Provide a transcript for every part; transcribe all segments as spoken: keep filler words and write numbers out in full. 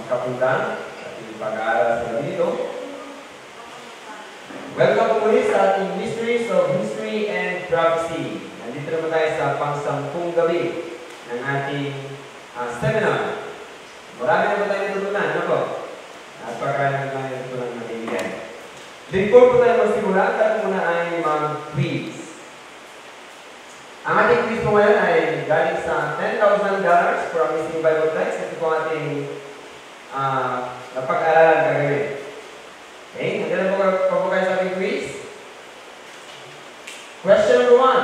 kapunta sa ating pag-aaral sa gabi ito. Welcome po muli sa ating Mysteries of History and Prophecy. Nandito naman tayo sa pang-sampung gabi ng ating uh, seminar. Marami na po tayo natutunan, ano po? Napakaraming na tayo natutunan ng kaibigan. Before po tayo magsimula, tayo muna ay mag-quiz. Ang ating quiz po ngayon ay galing sa ten thousand dollars for a missing Bible text. Ito po ating uh, napag-aralan kagabi. Okay, hanggang po pa po kayo sa ating quiz. Question number one.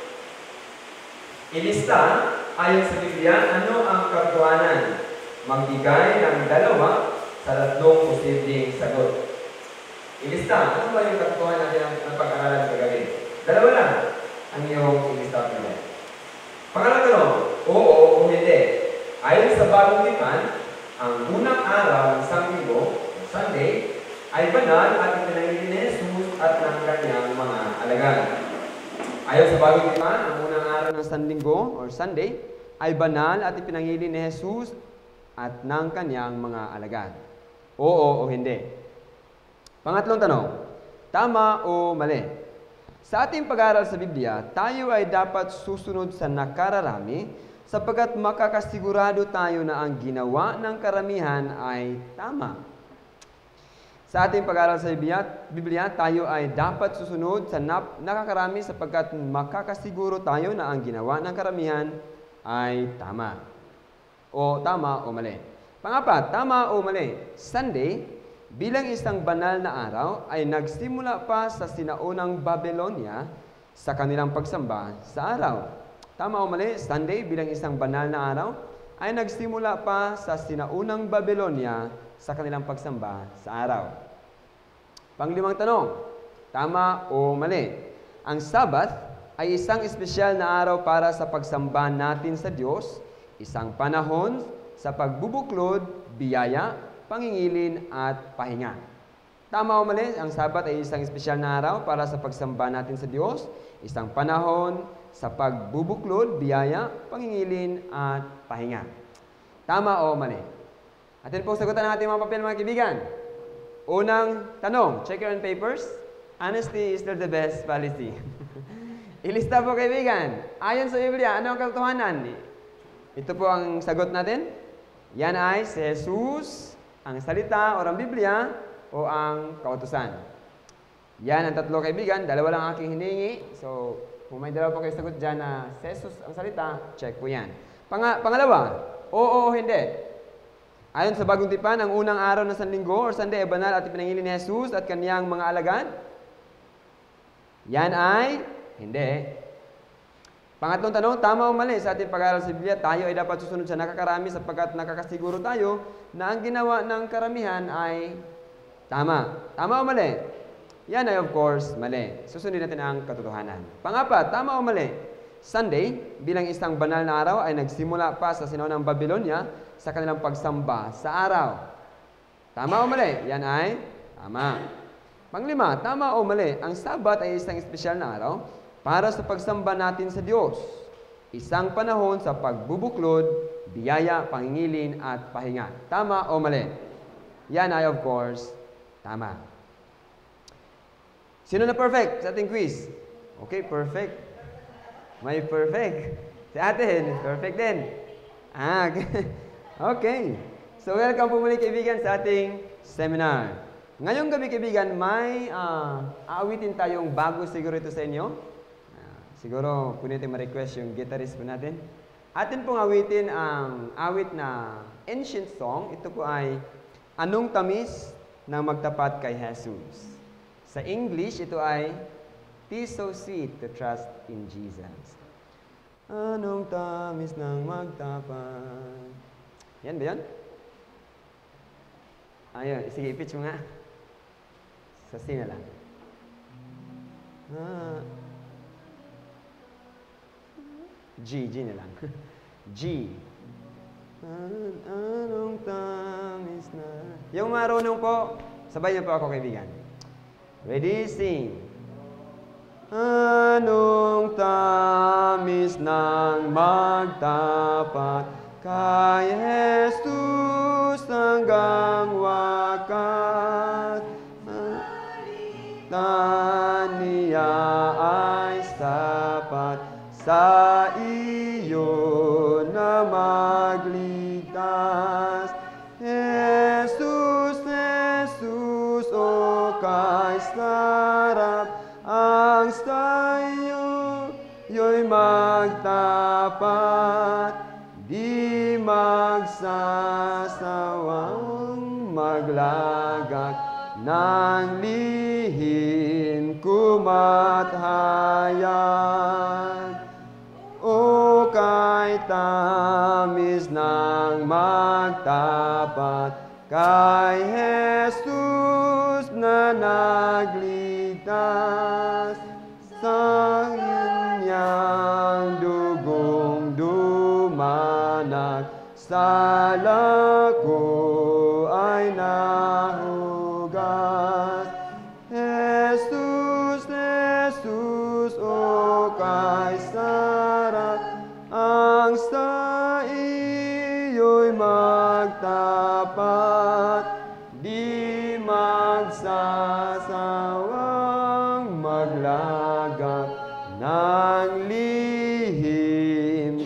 Ilista, ayon sa Biblia, ano ang katotohanan? Magbigay ng dalawa sa tatlong posibleng sagot. Ilista, ano ba yung katotohanan natin ang napag-aralan kagabi? Dalawa lang ang iyong ilista po natin. Pangalang tanong, oo o hindi. Ayon sa Bagong Tipan, ang unang araw ng isang linggo, Sunday, ay banal at ipinangili ni Jesus at ng kanyang mga alagad. Ayon sa Bagong Tipan, ang unang araw ng isang linggo, or Sunday, ay banal at ipinangili ni Jesus at ng kanyang mga alagad. Oo o hindi. Pangatlong tanong, tama o mali? Sa ating pag-aaral sa Biblia, tayo ay dapat susunod sa nakararami sapagkat makakasigurado tayo na ang ginawa ng karamihan ay tama. Sa ating pag-aaral sa Biblia, Biblia, tayo ay dapat susunod sa nakakarami sapagkat makakasiguro tayo na ang ginawa ng karamihan ay tama. O tama o mali. Pangapat, tama o mali? Sunday, bilang isang banal na araw, ay nagsimula pa sa sinaunang Babylonia sa kanilang pagsamba sa araw. Tama o mali? Sunday, bilang isang banal na araw, ay nagsimula pa sa sinaunang Babylonia sa kanilang pagsamba sa araw. Panglimang tanong, tama o mali? Ang Sabbath ay isang espesyal na araw para sa pagsamba natin sa Diyos, isang panahon sa pagbubuklod, biyaya, pangingilin at pahinga. Tama o mali? Ang Sabat ay isang espesyal na araw para sa pagsamba natin sa Diyos, isang panahon sa pagbubuklod, biyaya, pangingilin at pahinga. Tama o mali? Atin pong sagutan ng ating mga papel, mga kaibigan. Unang tanong, check your own papers. Honesty is still the best policy. Ilista po, kaibigan. Ayon sa Biblia, ano ang katotohanan? Ito po ang sagot natin. Yan ay si Jesus, ang salita o ang Biblia o ang kautusan. Yan ang tatlo, kaibigan. Dalawa lang aking hiningi. So, kung may dalawa po kayo sagot dyan na si Jesus ang salita, check po yan. Pang pangalawa, oo o hindi. Ayon sa Bagong Tipan, ang unang araw ng Sanlinggo or Sunday ay banal at ipinangili ni Jesus at kaniyang mga alagad. Yan ay hindi. Pangatlong tanong, tama o mali? Sa ating pag-aaral sa Biblia, tayo ay dapat susunod sa nakakarami sapagkat nakakasiguro tayo na ang ginawa ng karamihan ay tama. Tama o mali? Yan ay of course mali. Susundin natin ang katotohanan. Pangapat, tama o mali? Sunday, bilang isang banal na araw, ay nagsimula pa sa sinaunang Babylonia sa kanilang pagsamba sa araw. Tama o mali? Yan ay tama. Panglima, tama o mali? Ang Sabat ay isang espesyal na araw para sa pagsamba natin sa Diyos. Isang panahon sa pagbubuklod, biyaya, pangingilin, at pahinga. Tama o mali? Yan ay of course, tama. Sino na perfect sa ating quiz? Okay, perfect. May perfect. Si atin, perfect din. Ah, okay. So, welcome po muli, kaibigan, sa ating seminar. Ngayong gabi, kaibigan, may uh, aawitin tayong bago siguro ito sa inyo. Siguro, kung natin ma-request yung guitarist po natin. Atin pong awitin ang awit na ancient song. Ito po ay Anong Tamis ng Magtapat kay Jesus. Sa English, ito ay "'Tis so sweet to trust in Jesus." Anong tamis ng magtapat. Yan ba yan? Ayun, sige, i-pitch mo nga. Sa C na lang. Ah. G, G na lang. G. An anong tamis na... Yung marunong po, sabay niyo po ako, kaibigan. Ready, sing. Anong tamis ng magtapat kay Jesus hanggang wakas, niya ay sapat sa iyo na magligtas. Jesus, Jesus, o kay sarap ang sayo, yo'y magtapat, di magsasawang maglagak ng lihim kumathayag. O kay tamis ng magtapat, kay Jesus na nagligtas, sa kanyang dugong dumanak, sala ko ay nahugas. Jesus, Jesus, o kay sarap ang sa iyo'y magtapat, di magsasawang maglagak ng lihim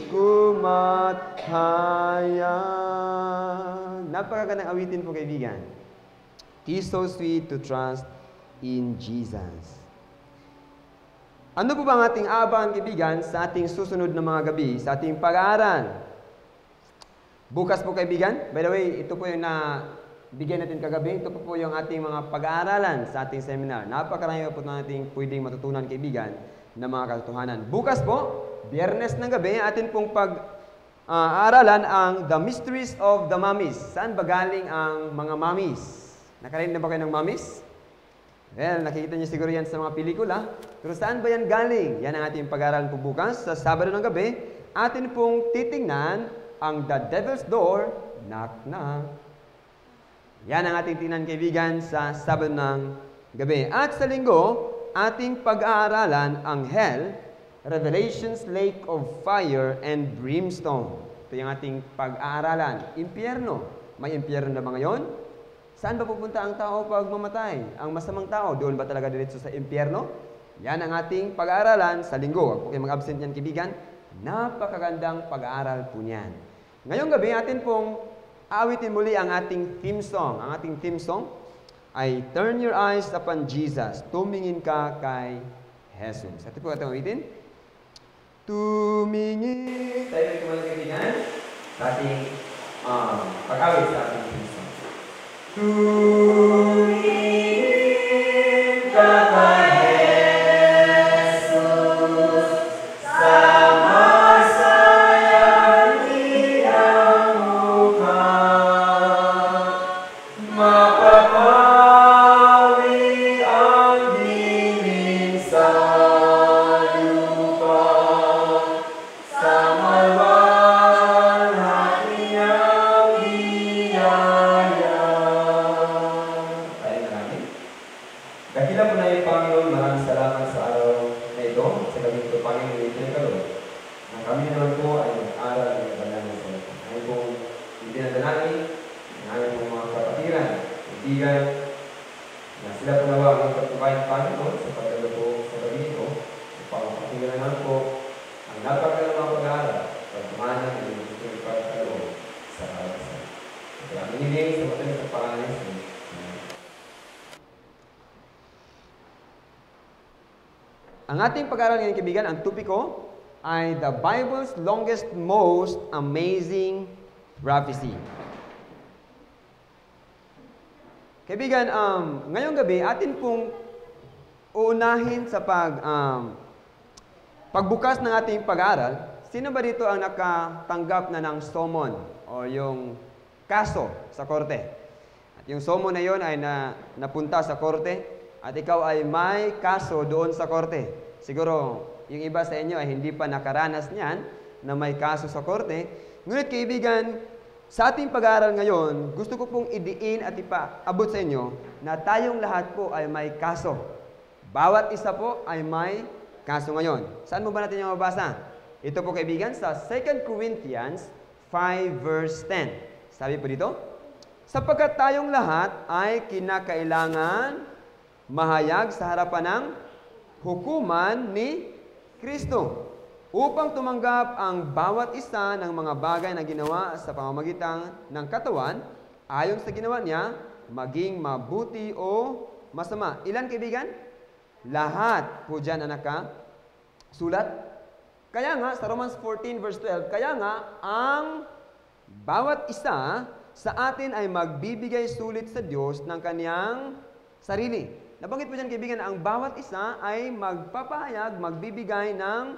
kumathayag. Napakagandang awitin po, kaibigan. Tis so sweet to trust in Jesus. Ano po ba ang ating aabangan, kaibigan, sa ating susunod na mga gabi, sa ating pag-aaral? Bukas po, kaibigan, by the way, ito po yung na bigyan natin kagabi. Ito po po yung ating mga pag-aaralan sa ating seminar. Napakarami po natin pwedeng matutunan, kaibigan, na mga katotohanan. Bukas po, Biyernes ng gabi, atin pong pag-aaralan ang The Mysteries of the Mummies. Saan ba galing ang mga mummies? Nakarinig na ba kayo ng mummies? Well, nakikita niyo siguro yan sa mga pelikula. Pero saan ba yan galing? Yan ang ating pag-aaralan po bukas. Sa Sabado ng gabi, atin pong titingnan ang The Devil's Door, Knock Knock. Yan ang ating tingnan, kaibigan, sa Sabado ng gabi. At sa Linggo, ating pag-aaralan ang Hell, Revelations Lake of Fire and Brimstone. Ito yung ating pag-aaralan. Impyerno. May impyerno na ba ngayon? Saan ba pupunta ang tao pag mamatay? Ang masamang tao, doon ba talaga diretso sa impyerno? Yan ang ating pag-aaralan sa Linggo. Huwag po kayo mag-absent yan, kaibigan. Napakagandang pag-aaral po niyan. Ngayong gabi, atin pong aawitin muli ang ating theme song. Ang ating theme song ay Turn Your Eyes Upon Jesus. Tumingin ka kay Jesus. Ito po ating awitin. Tumingin. Tayo rin mga kaibigan sa ating um, pag-awit sa ating theme song. Tumingin ka kay Ang ating pag-aaral ngayon, kaibigan, ang topiko ay the Bible's longest, most amazing prophecy. Kaibigan, um, ngayong gabi, atin pong uunahin sa pag, um, pagbukas ng ating pag-aaral. Sino ba dito ang nakatanggap na ng summon o yung kaso sa korte? At yung summon na yon ay na, napunta sa korte at ikaw ay may kaso doon sa korte. Siguro, yung iba sa inyo ay hindi pa nakaranas niyan na may kaso sa korte. Ngunit kaibigan, sa ating pag-aaral ngayon, gusto ko pong idiin at ipaabot sa inyo na tayong lahat po ay may kaso. Bawat isa po ay may kaso ngayon. Saan mo ba natin yung mabasa? Ito po kaibigan sa Second Corinthians five verse ten. Sabi po dito, Sapagkat tayong lahat ay kinakailangan mahayag sa harapan ng hukuman ni Kristo upang tumanggap ang bawat isa ng mga bagay na ginawa sa pamamagitan ng katawan ayon sa ginawa niya, maging mabuti o masama. Ilan, kaibigan? Lahat po dyan ang nakasulat. Kaya nga, sa Romans fourteen verse twelve, kaya nga, ang bawat isa sa atin ay magbibigay sulit sa Diyos ng kaniyang sarili. Nabanggit po dyan, kaibigan, na ang bawat isa ay magpapahayag, magbibigay ng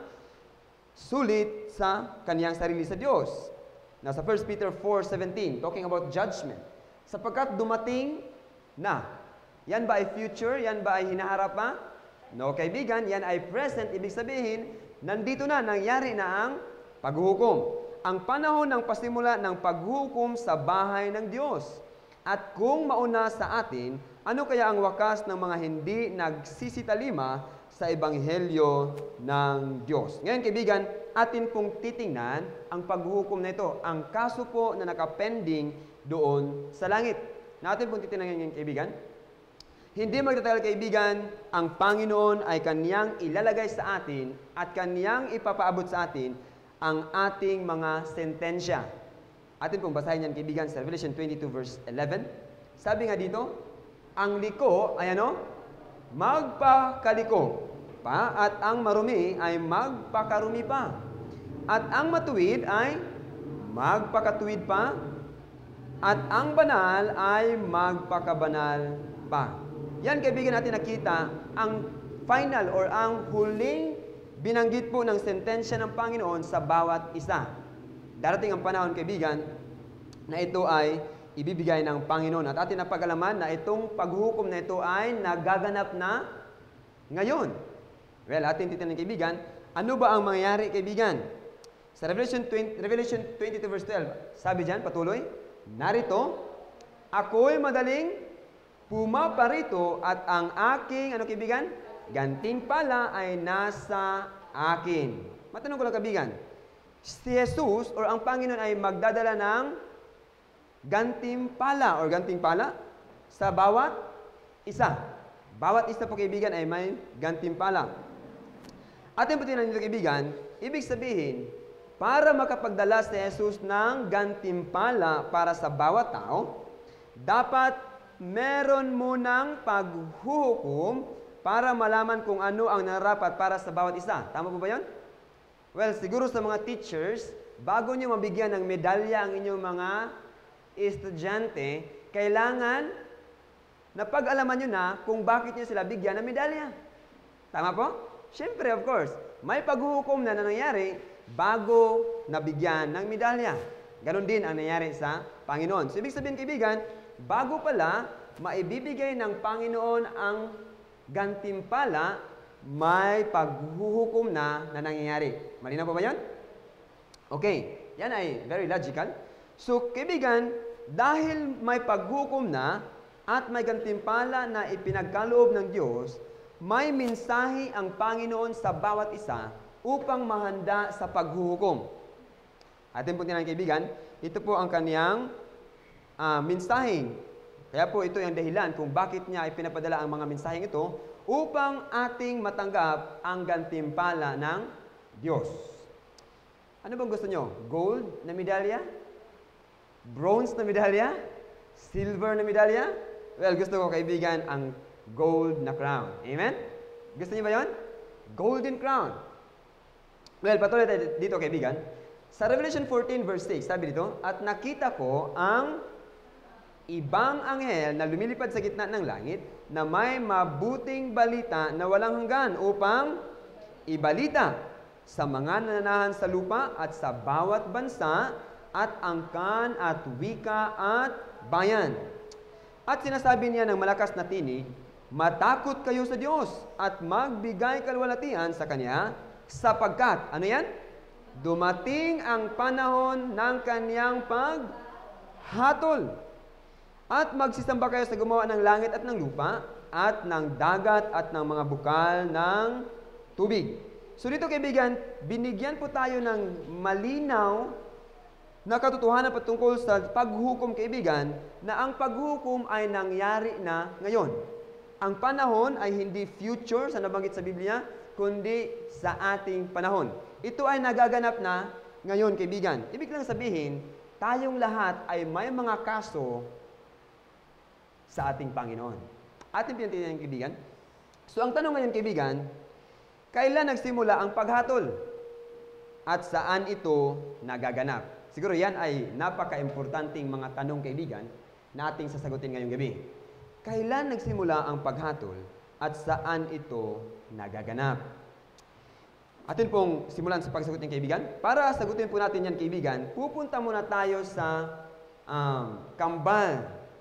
sulit sa kaniyang sarili sa Diyos. Nasa First Peter four seventeen, talking about judgment. Sapagkat dumating na. Yan ba ay future? Yan ba ay hinaharap pa? No, kaibigan, yan ay present. Ibig sabihin, nandito na, nangyari na ang paghuhukom. Ang panahon ng pasimula ng paghuhukom sa bahay ng Diyos. At kung mauna sa atin, ano kaya ang wakas ng mga hindi nagsisitalima sa Ebanghelyo ng Diyos? Ngayon, kaibigan, atin pong titingnan ang paghuhukom na ito. Ang kaso po na nakapending doon sa langit. Natin pong titingnan ngayon, kaibigan. Hindi magtatagal, kaibigan, ang Panginoon ay kaniyang ilalagay sa atin at kaniyang ipapaabot sa atin ang ating mga sentensya. Atin pong basahin yan, kaibigan, sa Revelation twenty-two verse eleven. Sabi nga dito, ang liko ay ano? Magpakaliko pa, at ang marumi ay magpakarumi pa. At ang matuwid ay magpakatuwid pa, at ang banal ay magpakabanal pa. Yan, kaibigan, natin nakita ang final or ang huling binanggit po ng sentensya ng Panginoon sa bawat isa. Darating ang panahon, kaibigan, na ito ay ibibigay ng Panginoon. At atin napag-alaman na itong paghuhukom na ito ay nagaganap na ngayon. Well, atin titignan, kaibigan, ano ba ang mangyayari, kaibigan? Sa Revelation twenty, Revelation twenty-two verse twelve, sabi diyan, patuloy, narito, ako'y madaling pumaparito at ang aking, ano, kaibigan? Gantimpala ay nasa akin. Matanong ko lang, kaibigan, si Jesus or ang Panginoon ay magdadala ng gantimpala or gantimpala sa bawat isa. Bawat isa po, kaibigan, ay may gantimpala. Atin po tinan nito, kaibigan, ibig sabihin, para makapagdala si Jesus ng gantimpala para sa bawat tao, dapat meron munang paghuhukom para malaman kung ano ang narapat para sa bawat isa. Tama po ba yun? Well, siguro sa mga teachers, bago nyo mabigyan ng medalya ang inyong mga estudyante, kailangan na pag-alaman nyo na kung bakit nyo sila bigyan ng medalya. Tama po? Siyempre, of course, may paghuhukom na nangyari bago nabigyan ng medalya. Ganon din ang nangyari sa Panginoon. So, ibig sabihin, kaibigan, bago pala maibibigay ng Panginoon ang gantimpala, may paghuhukom na na nangyayari. Malinaw po ba yan? Okay, yan ay very logical. So, kaibigan, dahil may paghukom na at may gantimpala na ipinagkaloob ng Diyos, may mensahe ang Panginoon sa bawat isa upang mahanda sa paghuhukom. Atin po tinanong, kaibigan, ito po ang kaniyang uh, mensaheng. Kaya po ito yung dahilan kung bakit niya ipinapadala ang mga mensaheng ito upang ating matanggap ang gantimpala ng Diyos. Ano bang gusto nyo? Gold na medalya? Bronze na medalya? Silver na medalya? Well, gusto ko, kaibigan, ang gold na crown. Amen? Gusto niyo ba yun? Golden crown. Well, patuloy tayo dito, kaibigan. Sa Revelation fourteen verse six, sabi dito, at nakita ko ang ibang anghel na lumilipad sa gitna ng langit na may mabuting balita na walang hanggan upang ibalita sa mga nananahan sa lupa at sa bawat bansa at angkan at wika at bayan. At sinasabi niya ng malakas na tinig, matakot kayo sa Diyos at magbigay kalwalatian sa Kanya sapagkat, ano yan? Dumating ang panahon ng Kanyang paghatol. At magsisamba kayo sa gumawa ng langit at ng lupa, at ng dagat at ng mga bukal ng tubig. So dito, kaibigan, binigyan po tayo ng malinaw na katotohanan patungkol sa paghukom, kaibigan, na ang paghukom ay nangyari na ngayon. Ang panahon ay hindi future sa nabanggit sa Biblia, kundi sa ating panahon. Ito ay nagaganap na ngayon, kaibigan. Ibig lang sabihin, tayong lahat ay may mga kaso sa ating Panginoon. Ating pinantinan, kaibigan. So, ang tanong ngayon, kaibigan, kailan nagsimula ang paghatol? At saan ito nagaganap? Siguro yan ay napaka-importanting mga tanong, kaibigan, na ating sasagutin ngayong gabi. Kailan nagsimula ang paghatol at saan ito nagaganap? Atin pong simulan sa pagsagutin, kaibigan. Para sagutin po natin yan, kaibigan, pupunta muna tayo sa um, kambal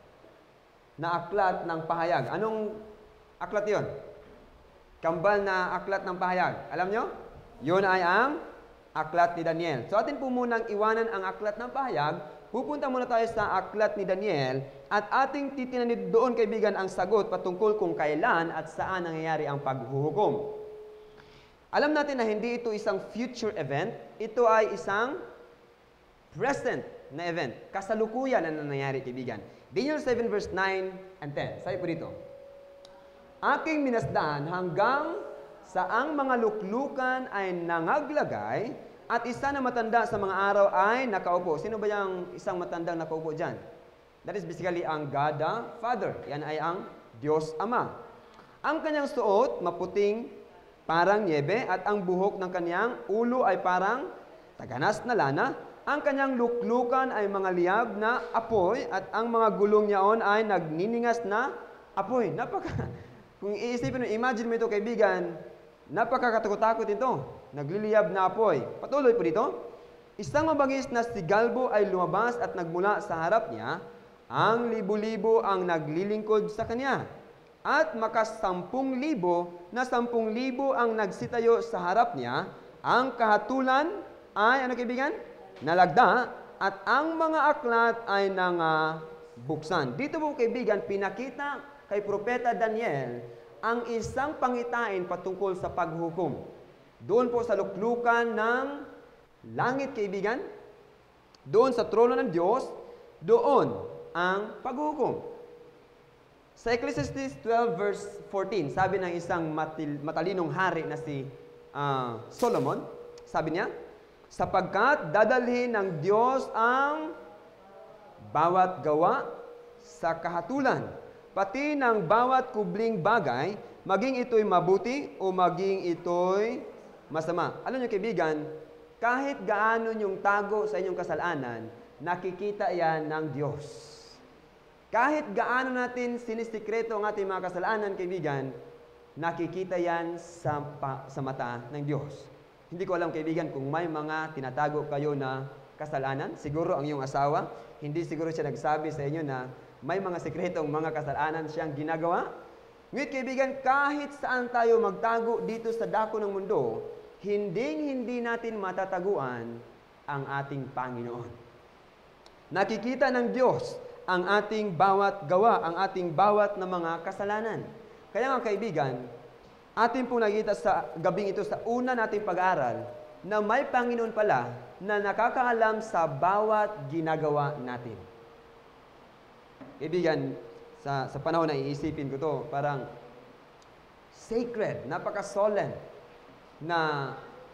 na aklat ng pahayag. Anong aklat yon? Kambal na aklat ng pahayag. Alam nyo? Yun ay ang aklat ni Daniel. So atin po munang iwanan ang aklat ng pahayag. Pupunta muna tayo sa aklat ni Daniel at ating titinanin doon, kaibigan, ang sagot patungkol kung kailan at saan nangyayari ang paghuhukom. Alam natin na hindi ito isang future event. Ito ay isang present na event. Kasalukuyan na nangyayari, kaibigan. Daniel seven verse nine and ten. Sabi po dito, aking minasdan hanggang sa ang mga luklukan ay nangaglagay at isa na matanda sa mga araw ay nakaupo. Sino ba yung isang matandang nakaupo dyan? That is basically ang God the Father. Yan ay ang Diyos Ama. Ang kanyang suot, maputing parang niebe at ang buhok ng kanyang ulo ay parang taganas na lana. Ang kanyang luklukan ay mga liyab na apoy at ang mga gulong niyaon ay nagniningas na apoy. Napaka, kung iisipin mo, imagine mo ito, kaibigan, napakakatakot-takot ito. Nagliliyab na apoy. Patuloy po dito. Isang mabangis na sigalbo ay lumabas at nagmula sa harap niya. Ang libo-libo ang naglilingkod sa kanya. At makasampung libo na sampung libo ang nagsitayo sa harap niya. Ang kahatulan ay, ano kaibigan? Nalagda. At ang mga aklat ay nangabuksan. Dito po, kaibigan, pinakita kay Propeta Daniel ang isang pangitain patungkol sa paghukom. Doon po sa luklukan ng langit, kaibigan, doon sa trono ng Diyos, doon ang paghukom. Sa Ecclesiastes twelve verse fourteen, sabi ng isang matil, matalinong hari na si uh, Solomon, sabi niya, sapagkat dadalhin ng Diyos ang bawat gawa sa kahatulan, pati ng bawat kubling bagay, maging ito'y mabuti o maging ito'y masama. Alam niyo, kaibigan, kahit gaano yung tago sa inyong kasalanan, nakikita yan ng Diyos. Kahit gaano natin sinisikreto ang ating mga kasalanan, kaibigan, nakikita yan sa, pa, sa mata ng Diyos. Hindi ko alam, kaibigan, kung may mga tinatago kayo na kasalanan. Siguro ang iyong asawa, hindi siguro siya nagsabi sa inyo na may mga sikretong mga kasalanan siyang ginagawa. Ngunit, kaibigan, kahit saan tayo magtago dito sa dako ng mundo, hinding-hindi natin matataguan ang ating Panginoon. Nakikita ng Diyos ang ating bawat gawa, ang ating bawat na mga kasalanan. Kaya nga, kaibigan, atin pong nakita sa gabing ito sa una nating pag-aaral na may Panginoon pala na nakakaalam sa bawat ginagawa natin. Kaibigan, sa, sa panahon na iisipin ko to, parang sacred, napaka-solemn na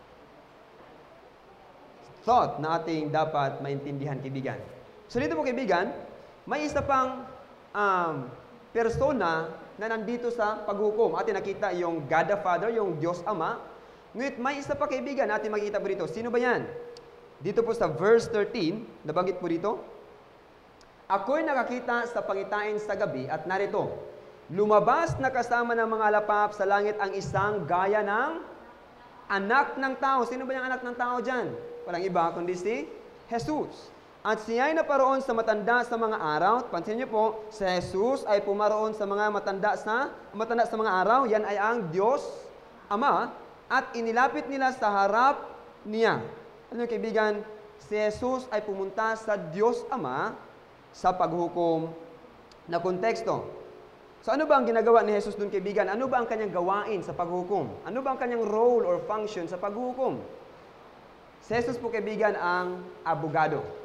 thought na ating dapat maintindihan, kaibigan. So dito po, kaibigan, may isa pang um, persona na nandito sa paghukom. Atin nakita yung God the Father, yung Diyos Ama. Ngunit may isa pa, kaibigan, natin makikita po dito. Sino ba yan? Dito po sa verse thirteen, nabanggit po dito, ako'y nakakita sa pangitain sa gabi at narito, lumabas na kasama ng mga alapap sa langit ang isang gaya ng anak ng tao. Sino ba yung anak ng tao dyan? Walang iba kundi si Jesus. At siya'y naparoon sa matanda sa mga araw. Pansin niyo po, si Jesus ay pumaroon sa mga matanda sa matanda sa mga araw. Yan ay ang Diyos Ama. At inilapit nila sa harap niya. Ano, kaibigan? Si Jesus ay pumunta sa Diyos Ama sa paghukom na konteksto. So ano ba ang ginagawa ni Jesus doon, kaibigan? Ano ba ang kanyang gawain sa paghukom? Ano ba ang kanyang role or function sa paghukom? Si Jesus po, kaibigan, ang abogado.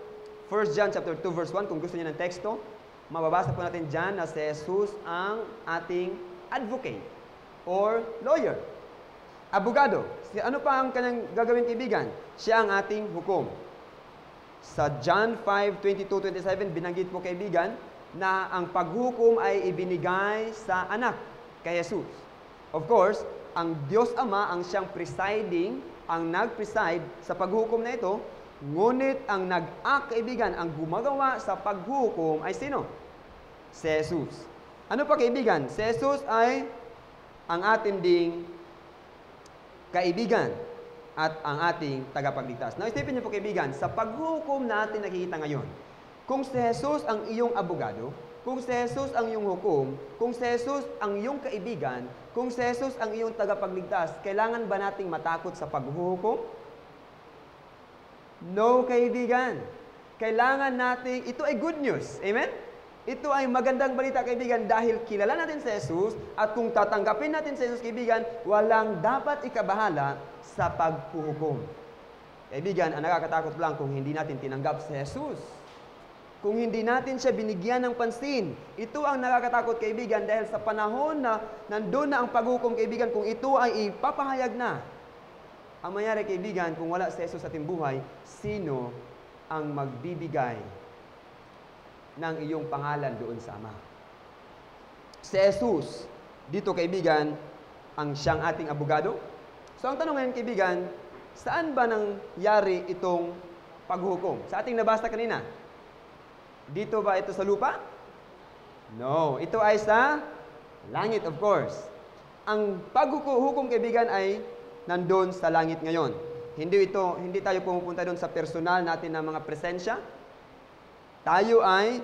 First John chapter two verse one, kung gusto niyo ng teksto, mababasa po natin dyan na si Jesus ang ating advocate or lawyer. Abogado. Si ano pa ang kanyang gagawin, kaibigan? Siya ang ating hukom. Sa John five twenty-two to twenty-seven, binanggit po, kaibigan, na ang paghukom ay ibinigay sa anak, kay Jesus. Of course, ang Diyos Ama ang siyang presiding, ang nag-preside sa paghukom na ito, ngunit ang nag-act, kaibigan, ang gumagawa sa paghukom ay sino? Si Jesus. Ano pa, kaibigan? Si Jesus ay ang ating ding kaibigan at ang ating tagapagligtas. Now, isipin niyo po, kaibigan, sa paghukom natin nakikita ngayon, kung si Jesus ang iyong abogado, kung si Jesus ang iyong hukom, kung si Jesus ang iyong kaibigan, kung si Jesus ang iyong tagapagligtas, kailangan ba nating matakot sa paghuhukom? No, kaibigan. Kailangan natin, ito ay good news. Amen? Ito ay magandang balita, kaibigan, dahil kilala natin si Jesus at kung tatanggapin natin si Jesus, kaibigan, walang dapat ikabahala sa paghuhukom. Kaibigan, ang nakakatakot lang kung hindi natin tinanggap si Jesus. Kung hindi natin siya binigyan ng pansin. Ito ang nakakatakot, kaibigan, dahil sa panahon na nandun na ang paghukom, kaibigan, kung ito ay ipapahayag na, ang mangyari, kaibigan, kung wala si Jesus sa ating buhay, sino ang magbibigay ng iyong pangalan doon sa Ama? Si Jesus, dito, kaibigan, ang siyang ating abogado. So, ang tanong ngayon, kaibigan, saan ba nangyari itong paghukom? Sa ating nabasa kanina, dito ba ito sa lupa? No. Ito ay sa langit, of course. Ang paghukom, kaibigan, ay nandun sa langit ngayon. Hindi ito, hindi tayo pumupunta doon sa personal natin na mga presensya. Tayo ay,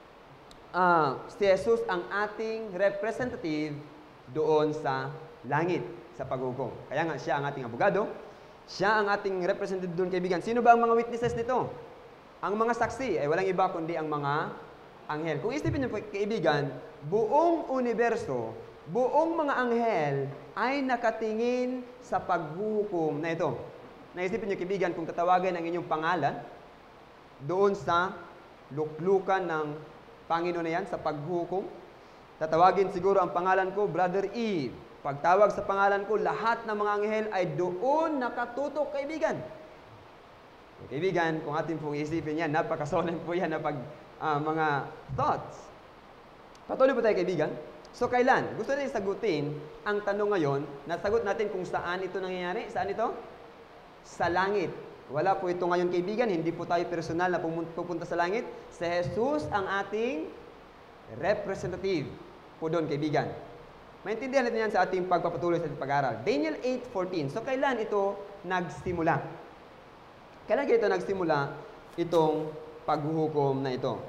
uh, si Jesus ang ating representative doon sa langit, sa paghukom. Kaya nga, siya ang ating abogado. Siya ang ating representative doon, kaibigan. Sino ba ang mga witnesses nito? Ang mga saksi ay walang iba kundi ang mga anghel. Kung isipin niyo po, kaibigan, buong universo, buong mga anghel ay nakatingin sa paghuhukom na ito. Naisipin niyo, kaibigan, kung tatawagan ang inyong pangalan doon sa luklukan ng Panginoon na yan, sa paghuhukom, tatawagin siguro ang pangalan ko, Brother Eve. Pagtawag sa pangalan ko, lahat ng mga anghel ay doon nakatutok, kaibigan. Kaibigan, kung atin pong isipin yan, napakasolemn po yan na pag, uh, mga thoughts. Patuloy po tayo, kaibigan. So, kailan? Gusto natin sagutin ang tanong ngayon, nasagot natin kung saan ito nangyayari. Saan ito? Sa langit. Wala po ito ngayon, kaibigan. Hindi po tayo personal na pupunta sa langit. Si Jesus ang ating representative po doon, kaibigan. Maintindihan natin yan sa ating pagpapatuloy sa ating pag-aaral. Daniel eight fourteen. So, kailan ito nagsimula? Kailan ito nagsimula itong paghuhukom na ito?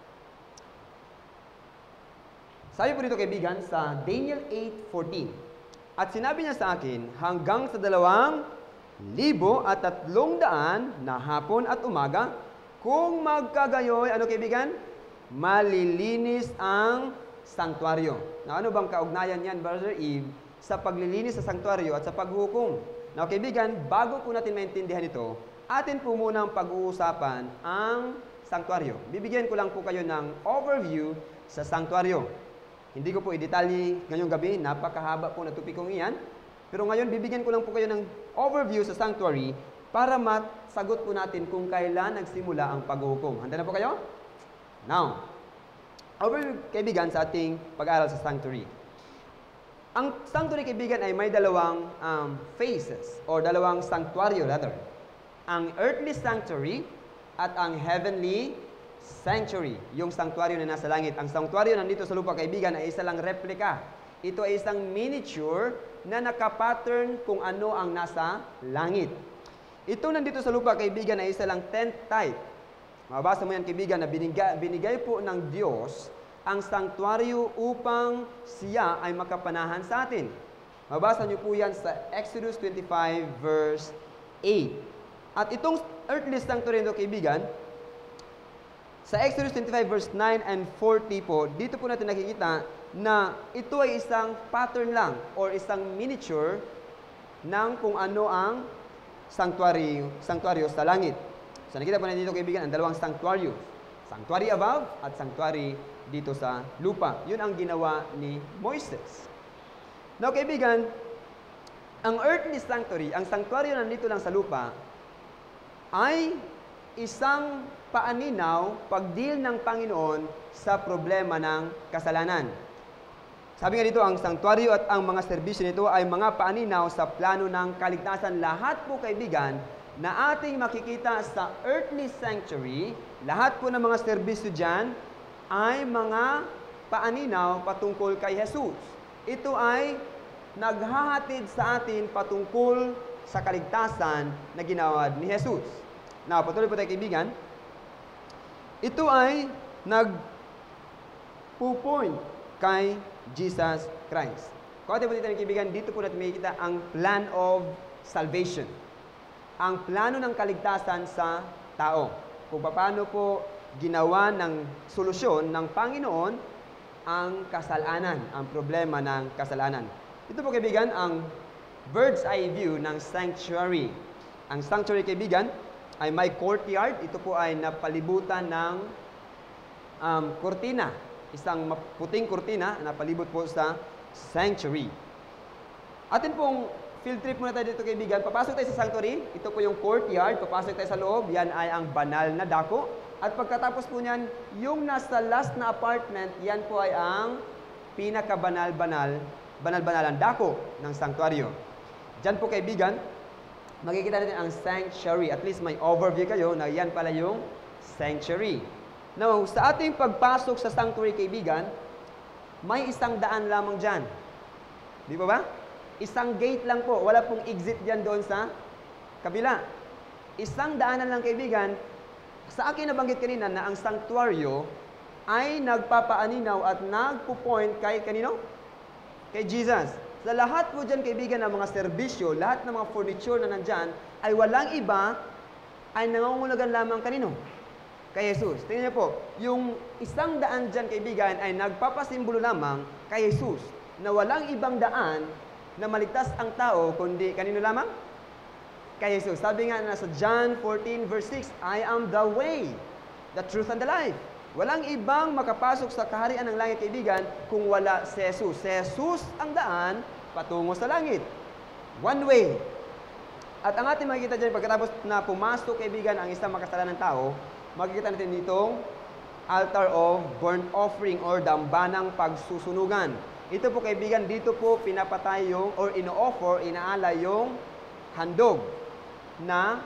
Sabi po dito, kaibigan, sa Daniel eight fourteen. At sinabi niya sa akin, hanggang sa dalawang libo at tatlong daan na hapon at umaga, kung magkagayoy, ano, kaibigan? Malilinis ang sanktuaryo. Na ano bang kaugnayan yan, Brother Eve, sa paglilinis sa sanktuaryo at sa paghukom? Na, kaibigan, bago po natin maintindihan ito, atin po munang pag-uusapan ang sanktuaryo. Bibigyan ko lang po kayo ng overview sa sanktuaryo. Hindi ko po i-detalye ngayong gabi, napakahaba po na topikong iyan. Pero ngayon, bibigyan ko lang po kayo ng overview sa sanctuary para masagot po natin kung kailan nagsimula ang paghuhukom. Handa na po kayo? Now, overview, kaibigan, sa ating pag-aaral sa sanctuary. Ang sanctuary, kaibigan, ay may dalawang um, phases or dalawang sanctuaryo rather. Ang earthly sanctuary at ang heavenly sanctuary, yung sanctuaryo na nasa langit. Ang sanctuaryo nandito sa lupa, kaibigan, ay isa lang replika. Ito ay isang miniature na nakapattern kung ano ang nasa langit. Ito nandito sa lupa, kaibigan, ay isa lang tent type. Mabasa mo yan, kaibigan, na binigay, binigay po ng Diyos ang sanctuaryo upang siya ay makapanahan sa atin. Mabasa niyo po yan sa Exodus twenty-five verse eight. At itong earthly sanctuary nito, kaibigan, sa Exodus twenty-five verse nine and forty po, dito po natin nakikita na ito ay isang pattern lang or isang miniature ng kung ano ang sanctuary, sanctuaryo sa langit. So nakita po natin dito kaibigan ang dalawang sanctuary. Sanctuary above at sanctuary dito sa lupa. Yun ang ginawa ni Moises. Now kaibigan, ang earthly sanctuary, ang sanctuary na nandito lang sa lupa, ay isang paaninaw pag-deal ng Panginoon sa problema ng kasalanan. Sabi nga dito, ang sanctuaryo at ang mga serbisyo nito ay mga paaninaw sa plano ng kaligtasan. Lahat po kaibigan na ating makikita sa earthly sanctuary, lahat po ng mga serbisyo dyan ay mga paaninaw patungkol kay Jesus. Ito ay naghahatid sa atin patungkol sa kaligtasan na ginawa ni Jesus. Now, patuloy po tayo kaibigan. Ito ay nag-point kay Jesus Christ. Kung atin po dito ng kaibigan, dito po natin makikita ang plan of salvation. Ang plano ng kaligtasan sa tao. Kung paano po ginawa ng solusyon ng Panginoon ang kasalanan, ang problema ng kasalanan. Ito po kaibigan, ang bird's eye view ng sanctuary. Ang sanctuary kaibigan ay may courtyard. Ito po ay napalibutan ng um, kurtina. Isang puting kurtina na palibot po sa sanctuary. Atin pong field trip muna tayo dito kaibigan. Papasok tayo sa sanctuary. Ito po yung courtyard. Papasok tayo sa loob. Yan ay ang banal na dako. At pagkatapos po niyan, yung nasa last na apartment, yan po ay ang pinakabanal-banal, banal-banalang dako ng sanctuaryo. Diyan po kaibigan, makikita natin ang sanctuary. At least may overview kayo na yan pala yung sanctuary. Now, sa ating pagpasok sa sanctuary, kaibigan, may isang daan lamang dyan. Di ba ba? Isang gate lang po. Wala pong exit dyan doon sa kabila. Isang daanan lang, kaibigan. Sa akin nabanggit kanina na ang sanctuaryo ay nagpapaaninaw at nagpo-point kay kanino? Kay Jesus. Sa lahat po dyan, kaibigan, ng mga serbisyo, lahat ng mga furniture na nandyan, ay walang iba, ay nangungulagan lamang kanino? Kay Jesus. Tingnan niyo po, yung isang daan dyan, kaibigan, ay nagpapasimbolo lamang kay Jesus na walang ibang daan na maligtas ang tao, kundi kanino lamang? Kay Jesus. Sabi nga na sa John fourteen verse six, I am the way, the truth, and the life. Walang ibang makapasok sa kaharian ng langit, kaibigan, kung wala si Jesus. Si Jesus ang daan patungo sa langit. One way. At ang ating makikita dyan, pagkatapos na pumasok, kaibigan, ang isang makasalanan ng tao, makikita natin ditong altar of burnt offering or dambanang pagsusunugan. Ito po kaibigan, dito po pinapatay yung or ino-offer, inaala yung handog na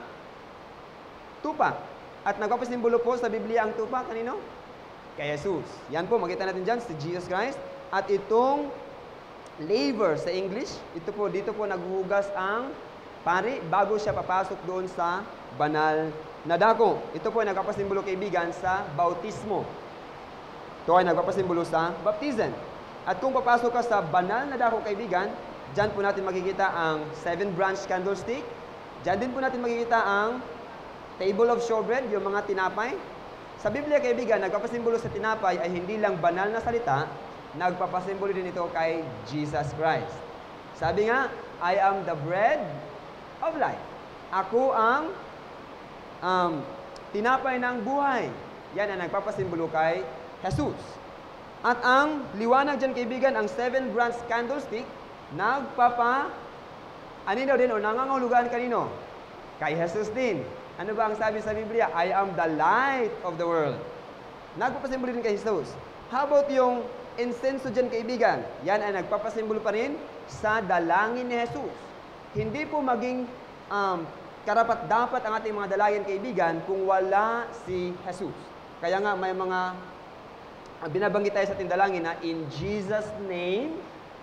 tupa. At nagpapasimbolo po sa Biblia ang tupa, kanino? Kay Jesus. Yan po, makita natin dyan, si Jesus Christ. At itong laver sa English, ito po, dito po naghuhugas ang pari bago siya papasok doon sa banal na dako. Ito po ay nagpapasimbolo, kaibigan, sa bautismo. Ito ay nagpapasimbolo sa baptism. At kung papasok ka sa banal na dako, kaibigan, dyan po natin makikita ang seven branch candlestick. Dyan din po natin makikita ang table of showbread, yung mga tinapay. Sa Biblia, kaibigan, nagpapasimbolo sa tinapay ay hindi lang banal na salita, nagpapasimbolo din ito kay Jesus Christ. Sabi nga, I am the bread of life. Ako ang um, tinapay ng buhay. Yan ang nagpapasimbolo kay Jesus. At ang liwanag dyan, kaibigan, ang seven branch candlestick, nagpapa, anino din o nangangahulugan kanino? Kay Jesus din. Ano ba ang sabi sa Biblia? I am the light of the world. Nagpapasimbolo din kay Jesus. How about yung insenso dyan, kaibigan? Yan ay nagpapasimbolo pa rin sa dalangin ni Jesus. Hindi po maging um, karapat-dapat ang ating mga dalangin, kaibigan, kung wala si Jesus. Kaya nga may mga uh, binabanggit tayo sa ating dalangin na in Jesus' name,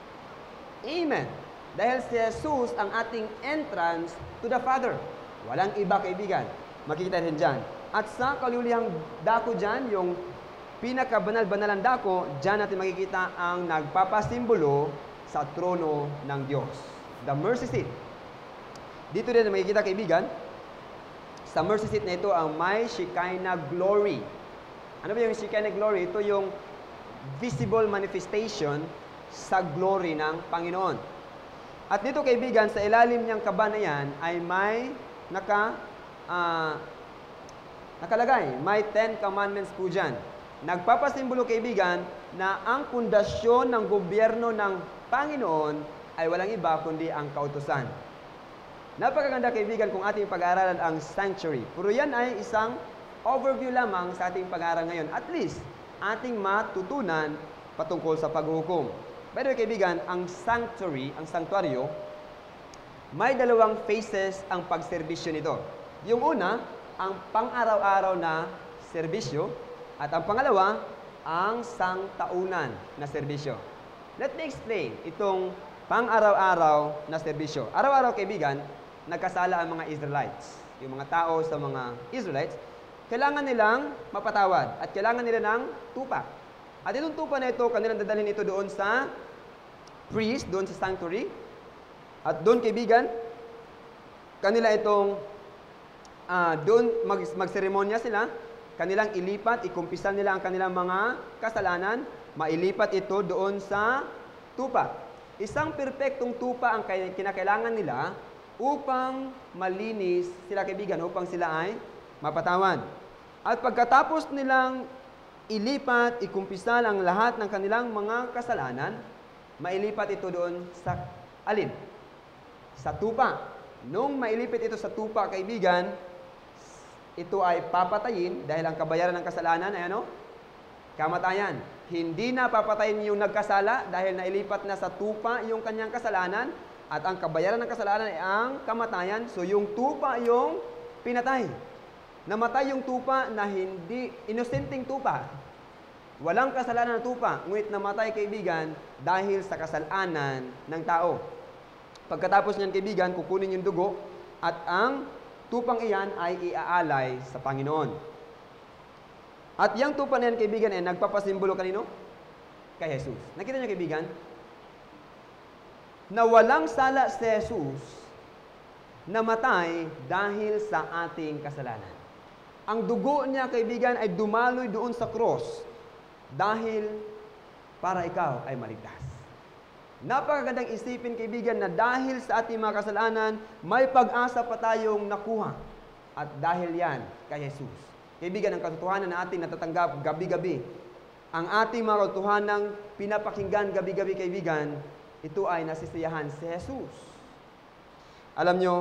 Amen. Dahil si Jesus ang ating entrance to the Father. Walang iba, kaibigan. Makikita natin dyan. At sa kalulihang dako dyan, yung pinakabanal-banalang dako, dyan natin makikita ang nagpapasimbolo sa trono ng Diyos. The mercy seat. Dito din makikita, kaibigan, sa mercy seat na ito ang may Shekinah glory. Ano ba yung Shekinah glory? Ito yung visible manifestation sa glory ng Panginoon. At dito, kaibigan, sa ilalim niyang kaba na yan ay may naka uh, Nakalagay, may Ten Commandments po dyan. Nagpapasimbolo, kaibigan, na ang pundasyon ng gobyerno ng Panginoon ay walang iba kundi ang kautusan. Napakaganda, kaibigan, kung ating pag-aaralan ang sanctuary. Pero yan ay isang overview lamang sa ating pag-aaral ngayon. At least, ating matutunan patungkol sa paghuhukom. By the way, kaibigan, ang sanctuary, ang sanctuaryo, may dalawang phases ang pagserbisyo nito. Yung una, ang pang-araw-araw na serbisyo, at ang pangalawa, ang sangtaunan na serbisyo. Let me explain itong pang-araw-araw na serbisyo. Araw-araw, kaibigan, nagkasala ang mga Israelites. Yung mga tao sa mga Israelites, kailangan nilang mapatawad at kailangan nila ng tupa. At itong tupa na ito, kanilang dadalhin ito doon sa priest, doon sa sanctuary. At doon, kaibigan, kanila itong uh, doon mag, magseremonya sila, kanilang ilipat, ikumpisan nila ang kanilang mga kasalanan, mailipat ito doon sa tupa. Isang perpektong tupa ang kinakailangan nila upang malinis sila, kaibigan, upang sila ay mapatawad. At pagkatapos nilang ilipat, ikumpisan ang lahat ng kanilang mga kasalanan, mailipat ito doon sa alin? Sa tupa. Nung mailipat ito sa tupa, kaibigan, ito ay papatayin dahil ang kabayaran ng kasalanan ay ano? Kamatayan. Hindi na papatayin yung nagkasala dahil nailipat na sa tupa yung kanyang kasalanan at ang kabayaran ng kasalanan ay ang kamatayan. So yung tupa yung pinatay. Namatay yung tupa na hindi inosenteng tupa. Walang kasalanan ng tupa, ngunit namatay, kaibigan, dahil sa kasalanan ng tao. Pagkatapos niyan, kaibigan, kukunin yung dugo at ang tupang iyan ay iaalay sa Panginoon. At yung tupa na yan, kaibigan, ay nagpapasimbolo kanino? Kay Jesus. Nakita niyo, kaibigan? Na walang sala si Jesus namatay dahil sa ating kasalanan. Ang dugo niya, kaibigan, ay dumaloy doon sa cross dahil para ikaw ay maligtas. Napakagandang isipin, kaibigan, na dahil sa ating mga kasalanan, may pag-asa pa tayong nakuha. At dahil yan kay Jesus. Kaibigan, ang katotohanan na ating natatanggap gabi-gabi, ang ating mga katotohanang pinapakinggan gabi-gabi, kaibigan, ito ay nasisiyahan si Jesus. Alam nyo,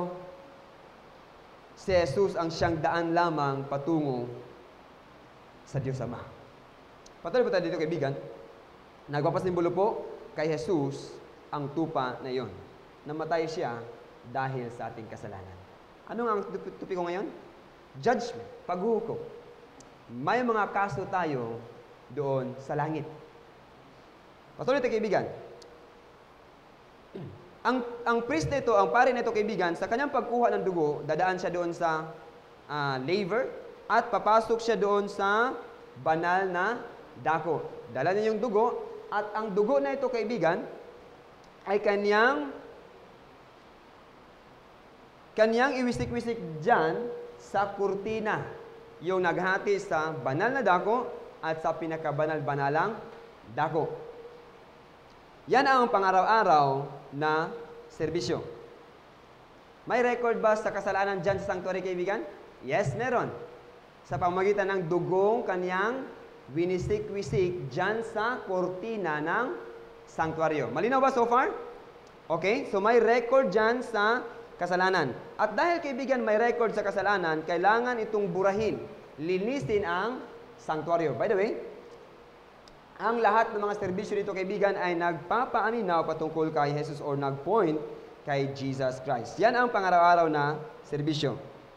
si Jesus ang siyang daan lamang patungo sa Diyos Ama. Patuloy po tayo dito, kaibigan. Nagpapasimbolo po kay Jesus ang tupa na iyon. Namatay siya dahil sa ating kasalanan. Ano nga ang tupi ko ngayon? Judgment, paghuhukom. May mga kaso tayo doon sa langit. Patuloy tayo, kaibigan. Ang, ang priest na ito, ang pari na ito, kaibigan, sa kanyang pagkuha ng dugo, dadaan siya doon sa uh, laver at papasok siya doon sa banal na dako. Dala niya yung dugo at ang dugo na ito, kaibigan, ay kanyang kanyang iwisik-wisik dyan sa kurtina, yung naghati sa banal na dako at sa pinakabanal-banalang dako. Yan ang pangaraw-araw na serbisyo. May record ba sa kasalanan dyan sa sanctuary, kaibigan? Yes, meron. Sa pamamagitan ng dugong kanyang winisik-wisik dyan sa kortina ng sanctuaryo. Malinaw ba so far? Okay, so may record dyan sa kasalanan. At dahil, kaibigan, may record sa kasalanan, kailangan itong burahin, linisin ang sanctuaryo. By the way, ang lahat ng mga serbisyo dito, kaibigan, ay nagpapaaminaw patungkol kay Jesus or nagpoint kay Jesus Christ. Yan ang pangaraw-araw na serbisyo.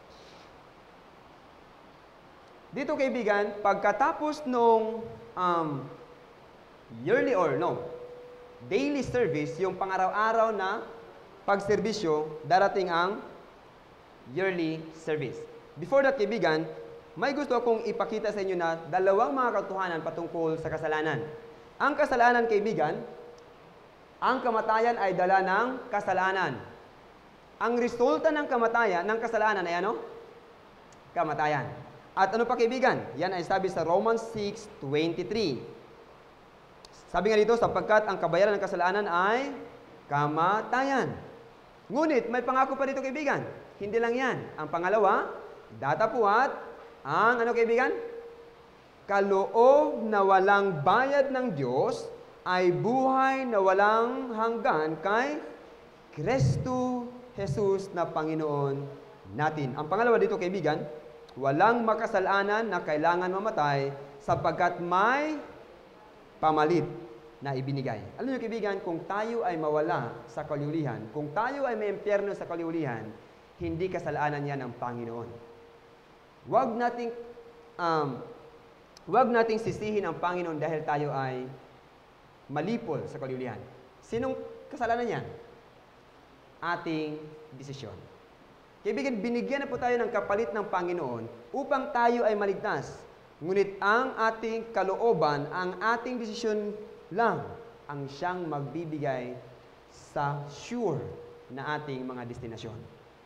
Dito, kaibigan, pagkatapos nung um, yearly or no, daily service, yung pangaraw-araw na pagserbisyo, darating ang yearly service. Before that, kaibigan, may gusto akong ipakita sa inyo na dalawang mga katotohanan patungkol sa kasalanan. Ang kasalanan, kaibigan, ang kamatayan ay dala ng kasalanan. Ang resulta ng kamatayan, ng kasalanan ay ano? Kamatayan. At ano pa, kaibigan? Yan ay sabi sa Romans six twenty-three. Sabi nga dito, sapagkat ang kabayaran ng kasalanan ay kamatayan. Ngunit, may pangako pa dito, kaibigan. Hindi lang yan. Ang pangalawa, datapuat Ang ano kaibigan? Kaloob na walang bayad ng Diyos ay buhay na walang hanggan kay Kristo Jesus na Panginoon natin. Ang pangalawa dito kaibigan, walang makasalanan na kailangan mamatay sapagkat may pamalit na ibinigay. Alam niyo kaibigan, kung tayo ay mawala sa kalulihan, kung tayo ay may impyerno sa kalulihan, hindi kasalanan yan ng Panginoon. Huwag nating um, huwag nating sisihin ang Panginoon dahil tayo ay malipol sa kalulihan. Sinong kasalanan yan? Ating desisyon. Kaibigan, binigyan na po tayo ng kapalit ng Panginoon upang tayo ay maligtas. Ngunit ang ating kalooban, ang ating desisyon lang ang siyang magbibigay sa sure na ating mga destinasyon.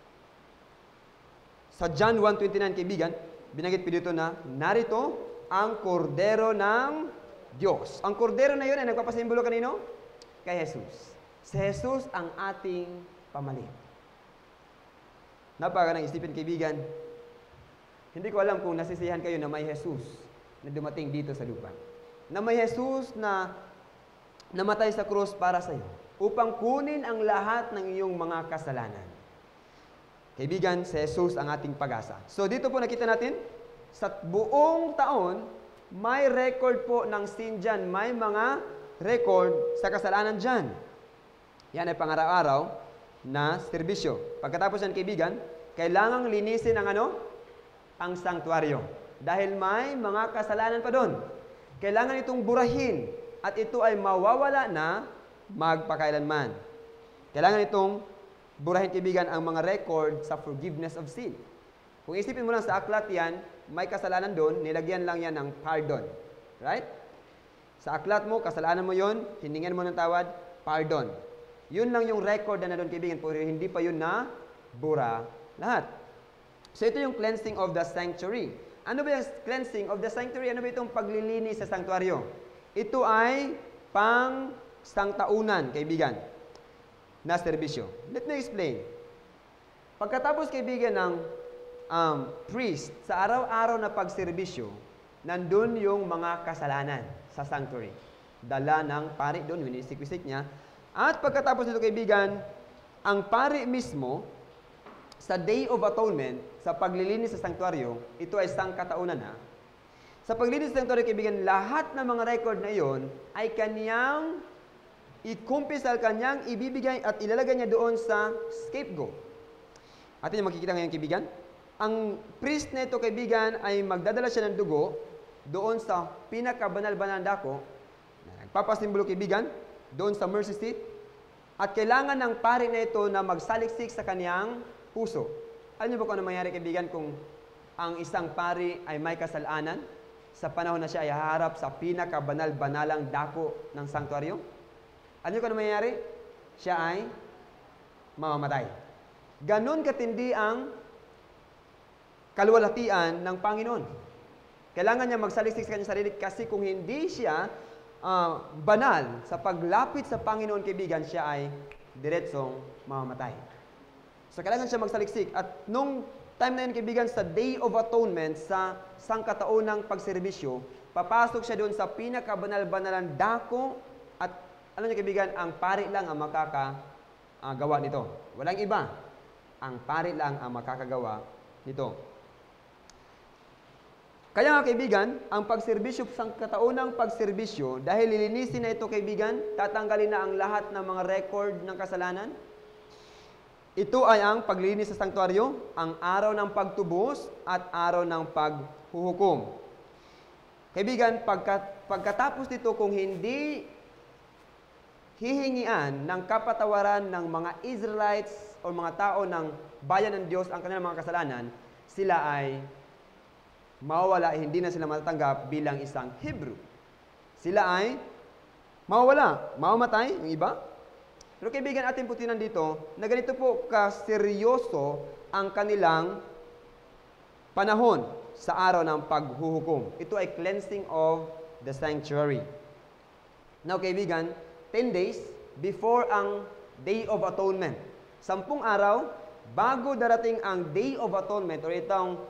Sa John one twenty-nine, kaibigan, binanggit po dito na narito ang kordero ng Diyos. Ang kordero na yun ay nagpapasimbolo kanino? Kay Jesus. Si Jesus ang ating pamalit. Napaka ng isipin, kaibigan, hindi ko alam kung nasisiyahan kayo na may Jesus na dumating dito sa lupa. Na may Jesus na namatay sa krus para sa iyo upang kunin ang lahat ng iyong mga kasalanan. Kaibigan, si Jesus ang ating pag-asa. So dito po nakita natin, sa buong taon, may record po ng sin dyan. May mga record sa kasalanan dyan. Yan ay pangaraw-araw na serbisyo. Pagkatapos yan, kaibigan, kailangang linisin ang ano? Ang sanktuaryo. Dahil may mga kasalanan pa doon. Kailangan itong burahin at ito ay mawawala na magpakailanman. Kailangan itong burahin, kaibigan, ang mga record sa forgiveness of sin. Kung isipin mo lang sa aklat yan, may kasalanan doon, nilagyan lang yan ng pardon. Right? Sa aklat mo, kasalanan mo yon, hiningan mo ng tawad, pardon. Yun lang yung record na na doon, kaibigan, pero hindi pa yun na bura lahat. So ito yung cleansing of the sanctuary. Ano ba yung cleansing of the sanctuary? Ano ba itong paglilinis sa sanctuaryo? Ito ay pang sangtaunan, kaibigan, na serbisyo. Let me explain. Pagkatapos, kaibigan, ng um, priest sa araw-araw na pagserbisyo, nandun yung mga kasalanan sa sanctuary. Dala ng pari doon, winisik-wisik niya. At pagkatapos nito, kaibigan, ang pari mismo, sa Day of Atonement, sa paglilinis sa sanctuaryo, ito ay sangkataunan ha. Sa paglilinis sa sanctuaryo, kaibigan, lahat ng mga record na iyon ay kanyang ikumpisal, kanyang ibibigay at ilalagay niya doon sa scapegoat. Atin yung makikita ngayon, kaibigan. Ang priest na ito, kaibigan, ay magdadala siya ng dugo doon sa pinakabanal-banal na dako. Nagpapasimbolo, kaibigan, doon sa mercy seat. At kailangan ng pari na ito na magsaliksik sa kanyang puso. Alam niyo ba kung ano mangyari, kaibigan, kung ang isang pari ay may kasalanan sa panahon na siya ay haharap sa pinakabanal-banalang dako ng sanktuaryo? Alam niyo kung ano mangyari? Siya ay mamamatay. Ganon katindi ang kaluwalhatian ng Panginoon. Kailangan niya magsaliksik sa kanyang sarili kasi kung hindi siya uh, banal sa paglapit sa Panginoon, kaibigan, siya ay diretsong mamamatay. So, kailangan siya magsaliksik. At nung time na yun, kaibigan, sa Day of Atonement, sa sangkataunang pagserbisyo, papasok siya doon sa pinakabanal-banalang dako at alam niyo, kaibigan, ang pari lang ang makakagawa nito. Walang iba. Ang pari lang ang makakagawa nito. Kaya nga, kaibigan, ang pagserbisyo, sangkataunang pagserbisyo, dahil lilinisin na ito, kaibigan, tatanggalin na ang lahat ng mga record ng kasalanan. Ito ay ang paglilinis sa sanktuaryo, ang araw ng pagtubos at araw ng paghuhukom. Kaibigan, pagkat, pagkatapos nito, kung hindi hihingian ng kapatawaran ng mga Israelites o mga tao ng bayan ng Diyos ang kanilang mga kasalanan, sila ay mawawala, hindi na sila matatanggap bilang isang Hebrew. Sila ay mawawala, mamamatay, yung iba. Pero kaibigan, ating putinan dito, na ganito po kaseryoso ang kanilang panahon sa araw ng paghuhukom. Ito ay cleansing of the sanctuary. Now, kaibigan, ten days before ang Day of Atonement. Sampung araw, bago darating ang Day of Atonement, o itong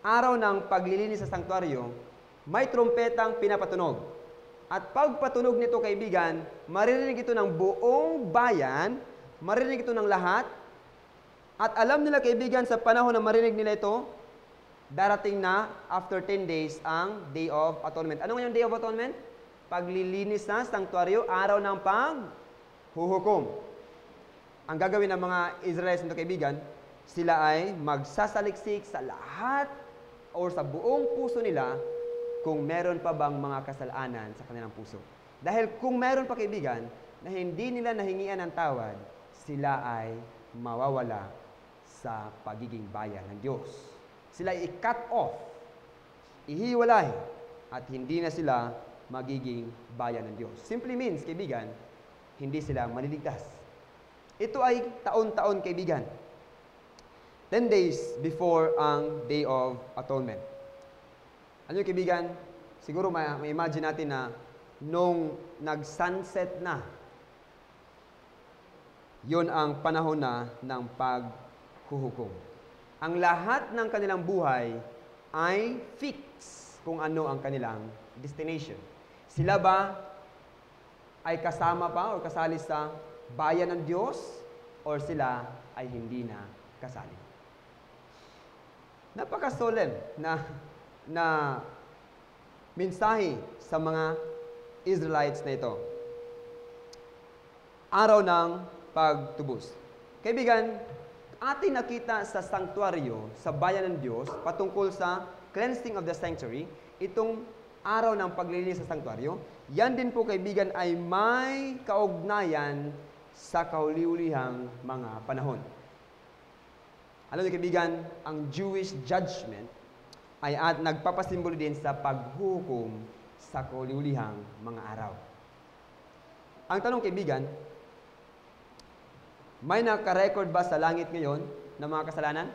araw ng paglilinis sa sanktuaryo, may trumpetang pinapatunog. At pagpatunog nito, kaibigan, maririnig ito ng buong bayan, maririnig ito ng lahat, at alam nila, kaibigan, sa panahon na marinig nila ito, darating na after ten days ang Day of Atonement. Ano nga yung Day of Atonement? Paglilinis na sanktuaryo, araw ng panghuhukom. Ang gagawin ng mga Israelites nito, kaibigan, sila ay magsasaliksik sa lahat o sa buong puso nila kung meron pa bang mga kasalanan sa kanilang puso. Dahil kung meron pa, kaibigan, na hindi nila nahingian ng tawad, sila ay mawawala sa pagiging bayan ng Diyos. Sila ay i-cut off, ihiwalay, at hindi na sila magiging bayan ng Diyos. Simply means, kaibigan, hindi sila maliligtas. Ito ay taon-taon, kaibigan. Ten days before ang Day of Atonement. Ano yung kaibigan? Siguro may imagine natin na nung nag-sunset na, yon ang panahon na ng paghuhukom. Ang lahat ng kanilang buhay ay fix kung ano ang kanilang destination. Sila ba ay kasama pa o kasali sa bayan ng Diyos, or sila ay hindi na kasali? Napaka-solemn na, na mensahe sa mga Israelites na ito. Araw ng pagtubos. Kaibigan, ating nakita sa sanktuaryo, sa bayan ng Diyos, patungkol sa cleansing of the sanctuary, itong araw ng paglilinis sa sanktuaryo, yan din po, kaibigan, ay may kaugnayan sa kauli-ulihang mga panahon. Alam niyo, kaibigan, ang Jewish judgment ay at nagpapasimbolo din sa paghuhukom sa kauli-ulihang mga araw. Ang tanong, kaibigan, may nakarecord ba sa langit ngayon ng mga kasalanan?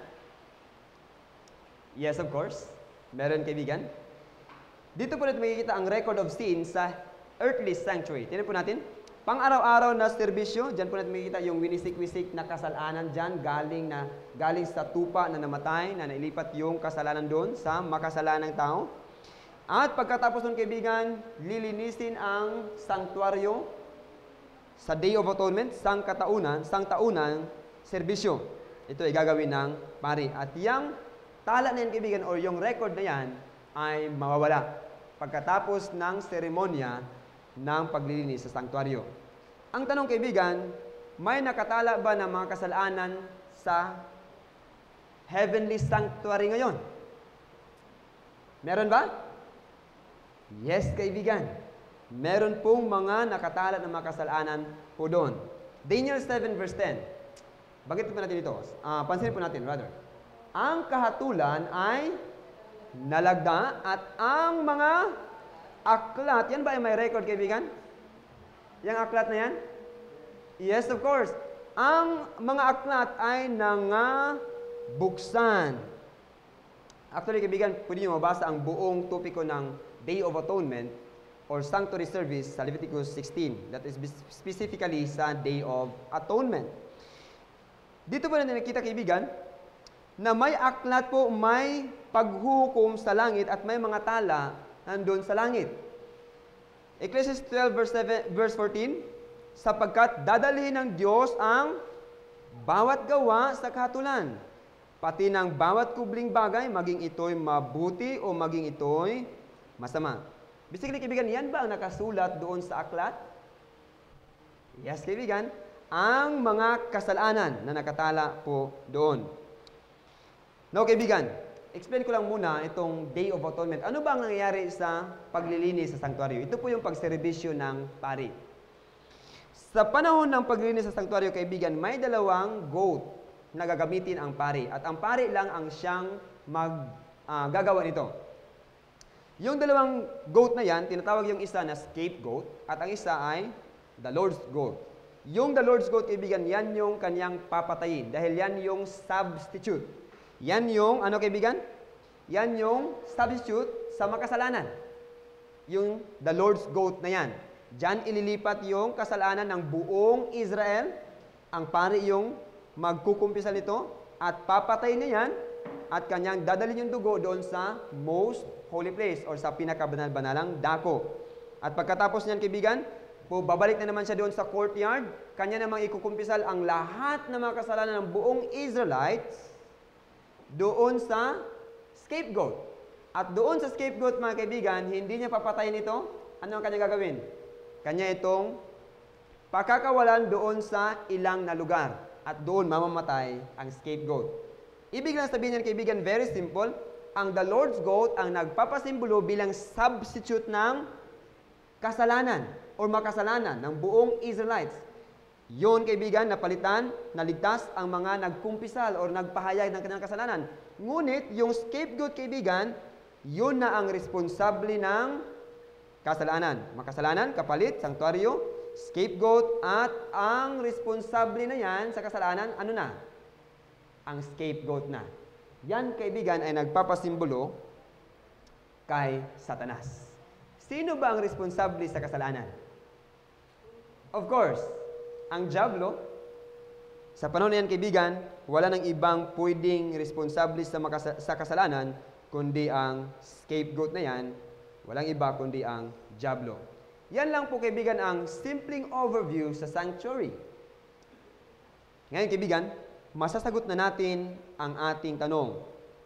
Yes, of course. Meron, kaibigan. Dito po natin makikita ang record of sin sa earthly sanctuary. Tingnan po natin. Pang-araw-araw na serbisyo, dyan po natin makikita yung winisik-wisik na kasalanan dyan, galing, na, galing sa tupa na namatay, na nailipat yung kasalanan doon sa makasalanang tao. At pagkatapos nun, kaibigan, lilinisin ang sanktuaryo sa Day of Atonement, sang kataunan, sang taunan, serbisyo. Ito ay gagawin ng pari. At yung tala na yan, kaibigan, or yung record na yan, ay mawawala pagkatapos ng seremonya ng paglilinis sa sanktuaryo. Ang tanong, kaibigan, may nakatala ba ng mga kasalanan sa heavenly sanctuary ngayon? Meron ba? Yes, kaibigan. Meron pong mga nakatala ng mga kasalanan po doon. Daniel seven verse ten. Bakit po natin ito? Uh, pansinin po natin, brother. Ang kahatulan ay nalagda at ang mga aklat, yan ba ay may record, kaibigan? Yang aklat na yan? Yes, of course. Ang mga aklat ay nangabuksan. Actually, kaibigan, pwede nyo mabasa ang buong topiko ng Day of Atonement or Sanctuary Service sa Leviticus sixteen. That is specifically sa Day of Atonement. Dito po natin nakita, kaibigan, na may aklat po, may paghuhukom sa langit at may mga tala nandun sa langit. Ecclesiastes twelve verse seven, verse fourteen, sapagkat dadalhin ng Diyos ang bawat gawa sa kahatulan, pati ng bawat kubling bagay, maging ito'y mabuti o maging ito'y masama. Basically, kaibigan, yan ba ang nakasulat doon sa aklat? Yes, kaibigan, ang mga kasalanan na nakatala po doon. Now, kaibigan, explain ko lang muna itong Day of Atonement. Ano ba ang nangyayari sa paglilinis sa sanktuaryo? Ito po yung pagserbisyo ng pari. Sa panahon ng paglilinis sa sanktuaryo, kaibigan, may dalawang goat na gagamitin ang pari. At ang pari lang ang siyang maggagawa uh, nito. Yung dalawang goat na yan, tinatawag yung isa na scapegoat at ang isa ay the Lord's goat. Yung the Lord's goat, kaibigan, yan yung kanyang papatayin dahil yan yung substitute. Yan yung, ano kaibigan? Yan yung substitute sa makasalanan. Yung the Lord's goat na yan. Diyan ililipat yung kasalanan ng buong Israel. Ang pari yung magkukumpisal nito at papatay na yan at kanyang dadalhin yung dugo doon sa most holy place or sa pinakabanal-banalang dako. At pagkatapos niyan, kaibigan, po, babalik na naman siya doon sa courtyard. Kanya namang ikukumpisal ang lahat ng mga kasalanan ng buong Israelites doon sa scapegoat. At doon sa scapegoat, mga kaibigan, hindi niya papatayin ito. Ano ang kanya gagawin? Kanya itong pakakawalan doon sa ilang na lugar. At doon mamamatay ang scapegoat. Ibig lang sabihin niyan, kaibigan, very simple. Ang the Lord's goat ang nagpapasimbolo bilang substitute ng kasalanan o makasalanan ng buong Israelites. Yun, kaibigan, napalitan, naligtas ang mga nagkumpisal o nagpahayag ng kanilang kasalanan. Ngunit, yung scapegoat, kaibigan, yun na ang responsable ng kasalanan. Makasalanan, kapalit, sanktuaryo, scapegoat, at ang responsable na yan sa kasalanan, ano na? Ang scapegoat na. Yan, kaibigan, ay nagpapasimbolo kay Satanas. Sino ba ang responsable sa kasalanan? Of course, ang diablo. Sa panahon na yan, kaibigan, wala nang ibang pwedeng responsable sa, makasa- sa kasalanan kundi ang scapegoat na yan. Walang iba kundi ang diablo. Yan lang po, kaibigan, ang simpleng overview sa sanctuary. Ngayon, kaibigan, masasagot na natin ang ating tanong.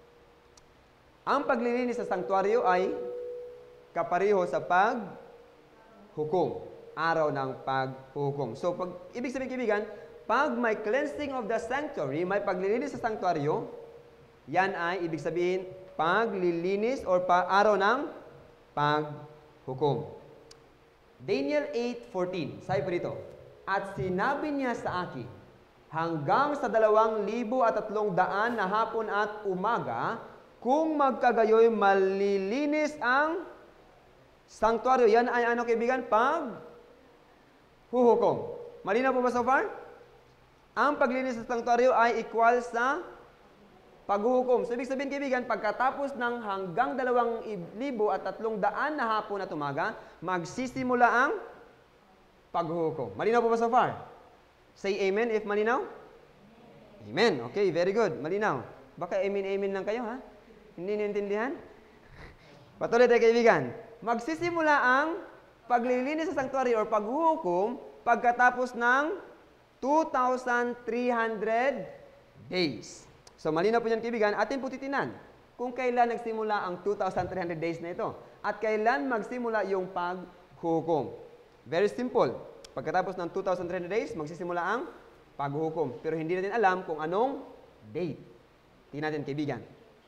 Ang paglilinis sa sanctuaryo ay kapareho sa paghukom. Araw ng paghukom. So, pag, ibig sabihin, kaibigan, pag may cleansing of the sanctuary, may paglilinis sa sanctuaryo, yan ay, ibig sabihin, paglilinis or pa araw ng paghukom. Daniel eight fourteen, sabi po dito, at sinabi niya sa akin, hanggang sa dalawang libo at tatlong daan na hapon at umaga, kung magkagayoy malilinis ang sanctuaryo. Yan ay ano, kaibigan? Pag huhukom. Malinaw po ba so far? Ang paglinis sa sanctuaryo ay equal sa paghuhukom. So, ibig sabihin, kaibigan, pagkatapos ng hanggang dalawang libo at tatlong daan na hapon at umaga, magsisimula ang paghuhukom. Malinaw po ba so far? Say amen if malinaw? Amen. Okay, very good. Malinaw. Baka amen-amen lang kayo, ha? Hindi niintindihan? Patuloy tayo, kaibigan. Magsisimula ang paglilinis sa sanctuary or paghuhukom pagkatapos ng two thousand three hundred days. So, malinaw po yan, kaibigan. Atin po titinan kung kailan nagsimula ang two thousand three hundred days na ito at kailan magsimula yung paghuhukom. Very simple. Pagkatapos ng two thousand three hundred days, magsisimula ang paghuhukom. Pero hindi natin alam kung anong date. Tingnan natin, kaibigan.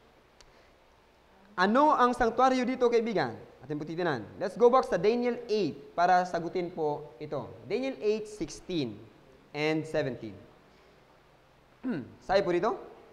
Ano ang sanctuaryo dito, kaibigan? Atin po titinan. Let's go back sa Daniel eight para sagutin po ito. Daniel eight sixteen and seventeen. Sabi po dito,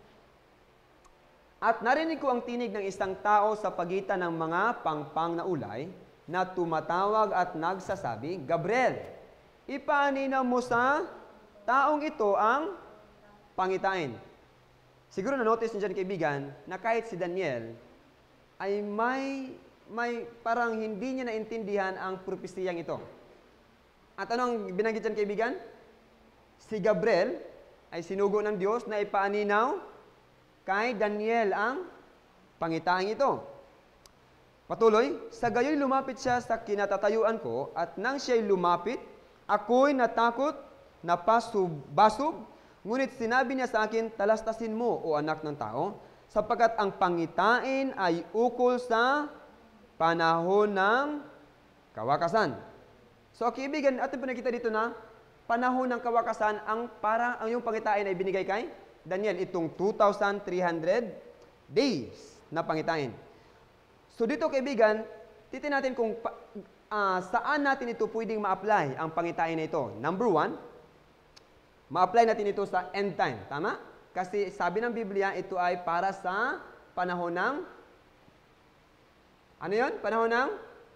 at narinig ko ang tinig ng isang tao sa pagitan ng mga pangpang na ulay na tumatawag at nagsasabi, Gabriel, ipaaninaw mo sa taong ito ang pangitain. Siguro na-notice niyo dyan, kaibigan, na kahit si Daniel ay may, may parang hindi niya naintindihan ang propesiyang ito. At anong binanggit dyan, kaibigan? Si Gabriel ay sinugo ng Diyos na ipaaninaw kay Daniel ang pangitain ito. Patuloy, sa gayoy lumapit siya sa kinatatayuan ko at nang siya'y lumapit, ako'y natakot, napasub-basub, ngunit sinabi niya sa akin, talastasin mo, o anak ng tao, sapagkat ang pangitain ay ukol sa panahon ng kawakasan. So, kaibigan, atin po nakita dito na panahon ng kawakasan, ang para ang yung pangitain ay binigay kay Daniel, itong two thousand three hundred days na pangitain. So, dito, kaibigan, titin natin kung pa, uh, saan natin ito pwedeng ma-apply ang pangitain na ito. Number one, ma-apply natin ito sa end time. Tama? Kasi sabi ng Biblia, ito ay para sa panahon ng, ano yun? Panahon ng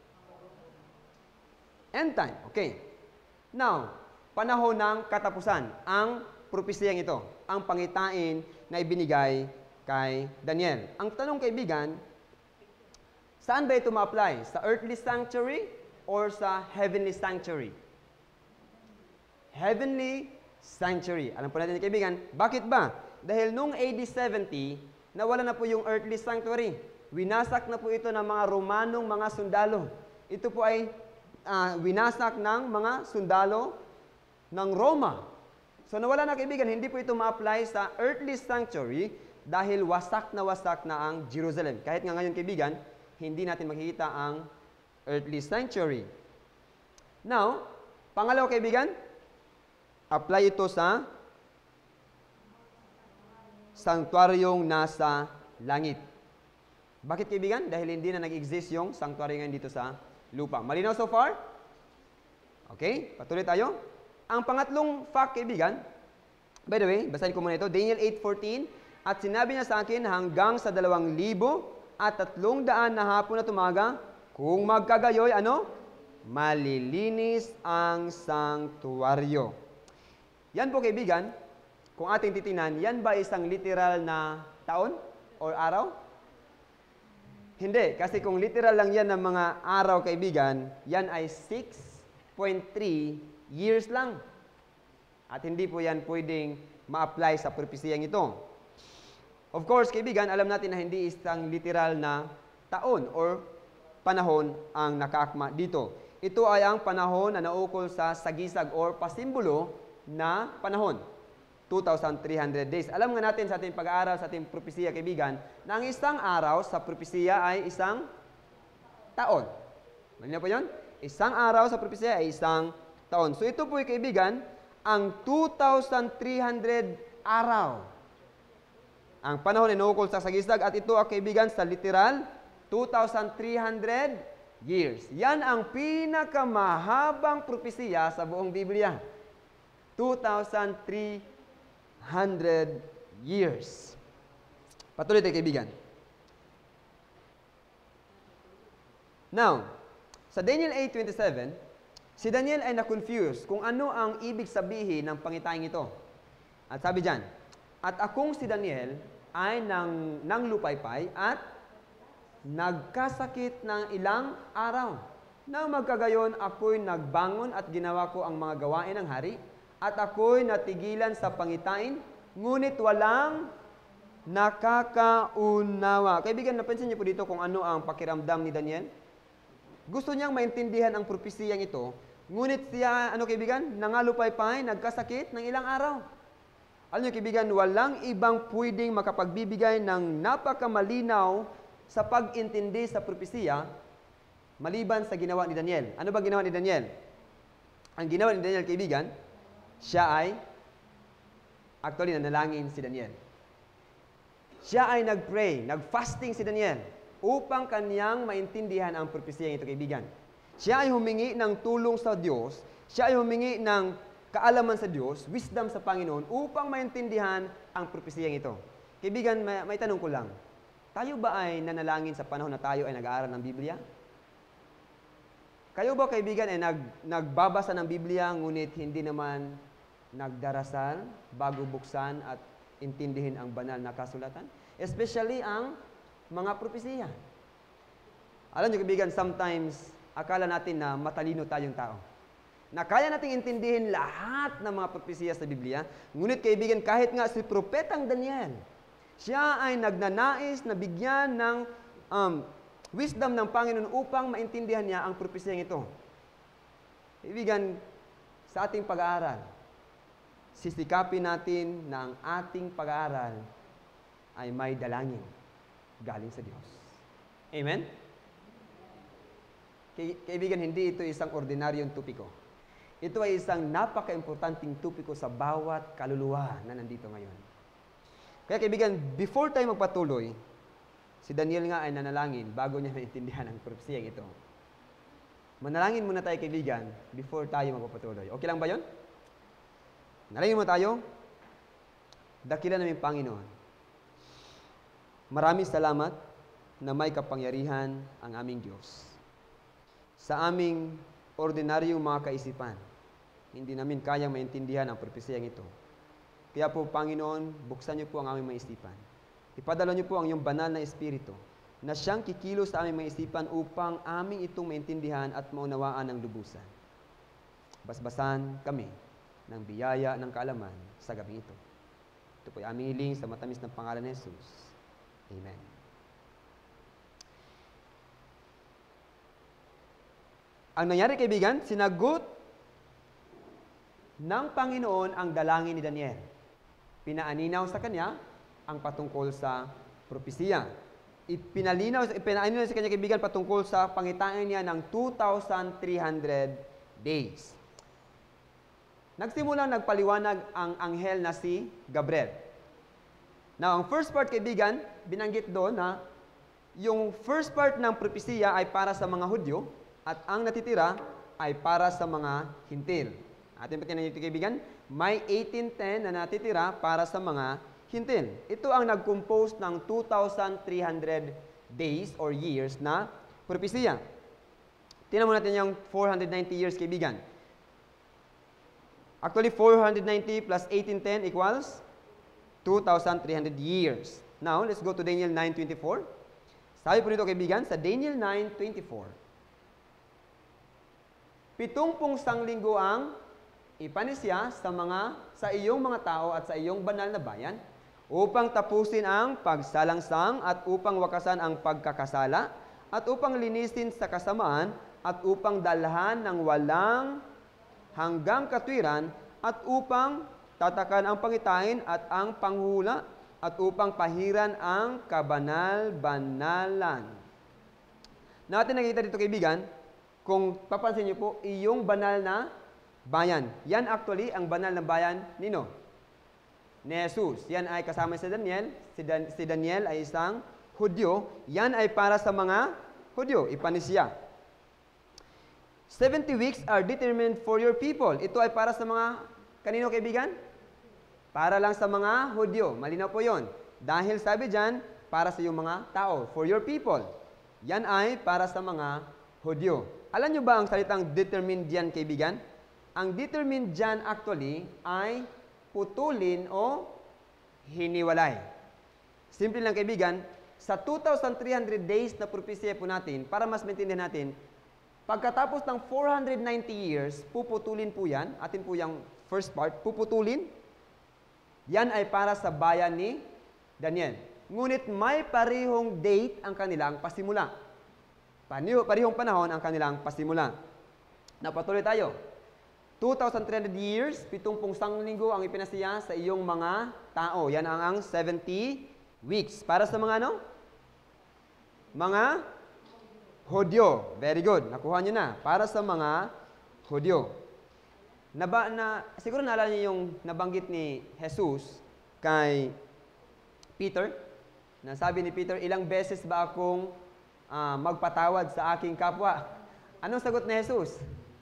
end time. Okay. Now, panahon ng katapusan, ang propesiyang ito, ang pangitain na ibinigay kay Daniel. Ang tanong, kaibigan, saan ba ito ma-apply? Sa earthly sanctuary or sa heavenly sanctuary? Heavenly sanctuary. Alam po natin, kaibigan, bakit ba? Dahil nung A D seventy, nawala na po yung earthly sanctuary. Winasak na po ito ng mga Romanong mga sundalo. Ito po ay uh, winasak ng mga sundalo ng Roma. So nawala na kaibigan, hindi po ito ma-apply sa earthly sanctuary dahil wasak na wasak na ang Jerusalem. Kahit nga ngayon kaibigan, hindi natin makikita ang earthly sanctuary. Now, pangalawa kaibigan, apply ito sa sanctuaryong nasa langit. Bakit kaibigan? Dahil hindi na nag-exist yung sanctuary ngayon dito sa lupa. Malinaw so far? Okay, patuloy tayo. Ang pangatlong fact kaibigan, by the way, basahin ko muna ito, Daniel eight fourteen, at sinabi niya sa akin hanggang sa dalawang libo at tatlong daan na hapon at umaga, kung magkagayoy, ano? Malilinis ang sanctuaryo. Yan po kaibigan, kung ating titingnan, yan ba isang literal na taon or araw? Hindi, kasi kung literal lang yan ng mga araw kaibigan, yan ay six point three years lang. At hindi po yan pwedeng ma-apply sa propesiyang ito. Of course, kaibigan, alam natin na hindi isang literal na taon or panahon ang nakaakma dito. Ito ay ang panahon na naukol sa sagisag or pasimbolo na panahon. two thousand three hundred days. Alam nga natin sa ating pag-aaral, sa ating propesiya, kaibigan, na ang isang araw sa propesiya ay isang taon. Malinaw po yun? Isang araw sa propesiya ay isang taon. So ito po, kaibigan, ang two thousand three hundred araw. Ang panahon ay naukol sa sagisag at ito, ang kaibigan, sa literal, two thousand three hundred years. Yan ang pinakamahabang propesiya sa buong Biblia. two thousand three hundred years. Patuloy tayo kaibigan. Now, sa Daniel eight twenty-seven, si Daniel ay na-confuse kung ano ang ibig sabihin ng pangitahing ito. At sabi diyan, at akong si Daniel ay nang, nang lupaypay at nagkasakit ng ilang araw. Nang magkagayon, ako'y nagbangon at ginawa ko ang mga gawain ng hari. At ako'y natigilan sa pangitain, ngunit walang nakakaunawa. Kaibigan, napansin niyo po dito kung ano ang pakiramdam ni Daniel? Gusto niyang maintindihan ang propesiyang ito, ngunit siya, ano kaibigan, nangalupaypay, nagkasakit ng ilang araw. Alam niyo kaibigan, walang ibang pwedeng makapagbibigay ng napakamalinaw sa pag-intindi sa propesiya, maliban sa ginawa ni Daniel. Ano ba ginawa ni Daniel? Ang ginawa ni Daniel, kaibigan, siya ay, actually, nanalangin si Daniel. Siya ay nag-pray, nag-fasting si Daniel upang kaniyang maintindihan ang propesiyang ito, kaibigan. Siya ay humingi ng tulong sa Diyos, siya ay humingi ng kaalaman sa Diyos, wisdom sa Panginoon upang maintindihan ang propesiyang ito. Kaibigan, may, may tanong ko lang, tayo ba ay nanalangin sa panahon na tayo ay nag-aaral ng Biblia? Kayo ba, kaibigan, ay nag, nagbabasa ng Biblia ngunit hindi naman nagdarasal bago buksan at intindihin ang banal na kasulatan? Especially ang mga propesiya. Alam niyo, kaibigan, sometimes akala natin na matalino tayong tao. Na kaya nating intindihin lahat ng mga propesiya sa Biblia. Ngunit, kaibigan, kahit nga si Propetang Daniel, siya ay nagnanais na bigyan ng um, wisdom ng Panginoon upang maintindihan niya ang propesiyang ito. Kaibigan, sa ating pag-aaral, sisikapin natin na ang ating pag-aaral ay may dalangin galing sa Diyos. Amen? Kaibigan, hindi ito isang ordinaryong tupiko. Ito ay isang napaka-importanting tupiko sa bawat kaluluwa na nandito ngayon. Kaya kaibigan, before tayo magpatuloy, si Daniel nga ay nanalangin bago niya maintindihan ang propesiyang ito. Manalangin muna tayo, kaibigan, before tayo magpapatuloy. Okay lang ba yon? Nalangin mo tayo. Dakilan namin Panginoon. Maraming salamat na may kapangyarihan ang aming Diyos. Sa aming ordinaryong mga kaisipan, hindi namin kayang maintindihan ang propesiyang ito. Kaya po, Panginoon, buksan niyo po ang aming mga isipan. Ipadala niyo po ang iyong banal na Espiritu na siyang kikilos sa aming mga isipan upang aming itong maintindihan at maunawaan ng lubusan. Basbasan kami ng biyaya ng kaalaman sa gabing ito. Ito po ay aming hiling sa matamis ng pangalan ni Jesus. Amen. Ang nangyari, kaibigan, sinagot ng Panginoon ang dalangin ni Daniel. Pinaaninaw sa kanya ang patungkol sa propesiya. Ipinalinaw, ipinaaninaw sa kanya, kaibigan, patungkol sa pangitain niya ng two thousand three hundred days. Nagsimulang nagpaliwanag ang anghel na si Gabriel. Now, ang first part, kaibigan, binanggit doon na yung first part ng propesiya ay para sa mga Hudyo at ang natitira ay para sa mga Hintil. Atin pati na ito, kaibigan, may eighteen ten na natitira para sa mga Hintil. Ito ang nag-compose ng two thousand three hundred days or years na propesiya. Tingnan mo natin yung four hundred ninety years, kaibigan. Actually, four hundred ninety plus eighteen ten equals two thousand three hundred years. Now, let's go to Daniel nine twenty-four. Sabi po nito, kaibigan, sa Daniel nine twenty-four, pitungpung sanglinggo ang ipanisya sa mga sa iyong mga tao at sa iyong banal na bayan upang tapusin ang pagsalangsang at upang wakasan ang pagkakasala at upang linisin sa kasamaan at upang dalhan ng walang hanggang katwiran at upang tatakan ang pangitain at ang panghula at upang pahiran ang kabanal-banalan. Natin nakikita dito, kaibigan, kung papansin niyo po, iyong banal na bayan. Yan actually ang banal na bayan nino? Ni Jesus. Yan ay kasama si Daniel. Si, Dan si Daniel ay isang Hudyo. Yan ay para sa mga Hudyo. Ipanisya. seventy weeks are determined for your people. Ito ay para sa mga, kanino, kaibigan? Para lang sa mga Hudyo. Malinaw po yon. Dahil sabi dyan, para sa iyong mga tao. For your people. Yan ay para sa mga Hudyo. Alam nyo ba ang salitang determined dyan, kaibigan? Ang determined dyan actually ay putulin o hiniwalay. Simple lang, kaibigan, sa two thousand three hundred days na propesya po natin, para mas maintindihan natin, pagkatapos ng four hundred ninety years, puputulin po yan, atin po yung first part, puputulin, yan ay para sa bayan ni Daniel. Ngunit may parehong date ang kanilang pasimula. Parehong panahon ang kanilang pasimula. Napatuloy tayo. two thousand three hundred years, pitungpung sanglinggo ang ipinasiya sa iyong mga tao. Yan ang ang seventy weeks. Para sa mga ano? Mga Hudyo. Very good. Nakuha nyo na. Para sa mga Hudyo. Naba, na, siguro naalala niyo yung nabanggit ni Jesus kay Peter. Na sabi ni Peter, ilang beses ba akong Uh, magpatawad sa aking kapwa? Anong sagot ni Jesus?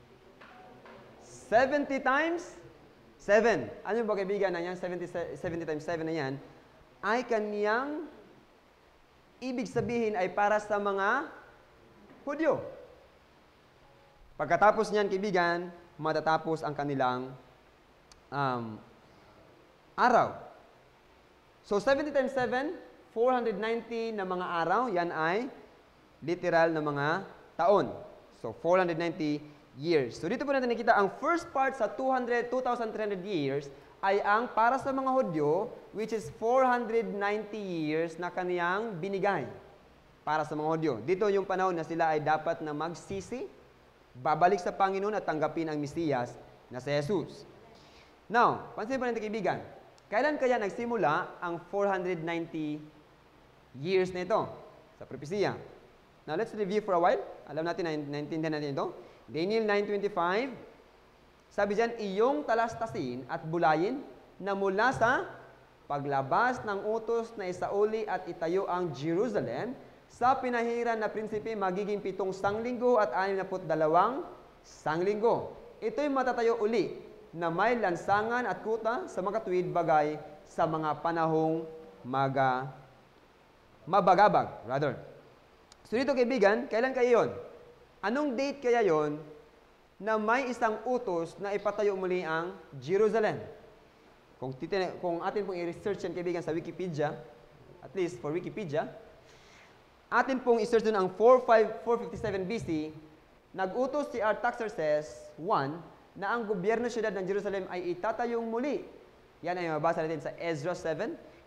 seventy times seven. Ano ba, kaibigan, na yan? seventy, seventy times seven na yan ay kaniyang ibig sabihin ay para sa mga Hudyo. Pagkatapos niyan, kaibigan, matatapos ang kanilang um, araw. So, seventy times seven, four hundred ninety na mga araw, yan ay literal na mga taon. So, four hundred ninety years. So, dito po natin nakita, ang first part sa two thousand three hundred years ay ang para sa mga Hudyo, which is four hundred ninety years na kaniyang binigay para sa mga Hudyo. Dito yung panahon na sila ay dapat na magsisi, babalik sa Panginoon at tanggapin ang Mesiyas na si Jesus. Now, pansin po natin, kaibigan, kailan kaya nagsimula ang four hundred ninety years na ito sa propesiya? Now, let's review for a while. Alam natin na naintindihan natin ito. Daniel nine twenty-five, sabi dyan, iyong talastasin at bulayin na mula sa paglabas ng utos na isauli at itayo ang Jerusalem sa pinahiran na prinsipe magiging pitong sanglinggo at anim na put dalawang sanglinggo. Ito'y matatayo uli na may lansangan at kuta sa mga tuwid bagay sa mga panahong maga, mabagabag. Rather. So dito, kaibigan, kailan kayo yon? Anong date kaya yon na may isang utos na ipatayo muli ang Jerusalem? Kung, titin kung atin pong i-research yan, kaibigan, sa Wikipedia, at least for Wikipedia, atin pong i-search dun ang four fifty-seven B C, nag-utos si Artaxerxes I na ang gobyerno siyudad ng Jerusalem ay itatayong muli. Yan ay mabasa natin sa Ezra seven.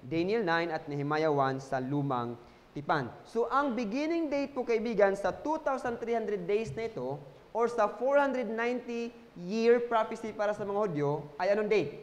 Daniel nine at Nehemiah one sa lumang tipan. So, ang beginning date po kaibigan sa two thousand three hundred days na ito or sa four hundred ninety year prophecy para sa mga Hudyo ay anong date?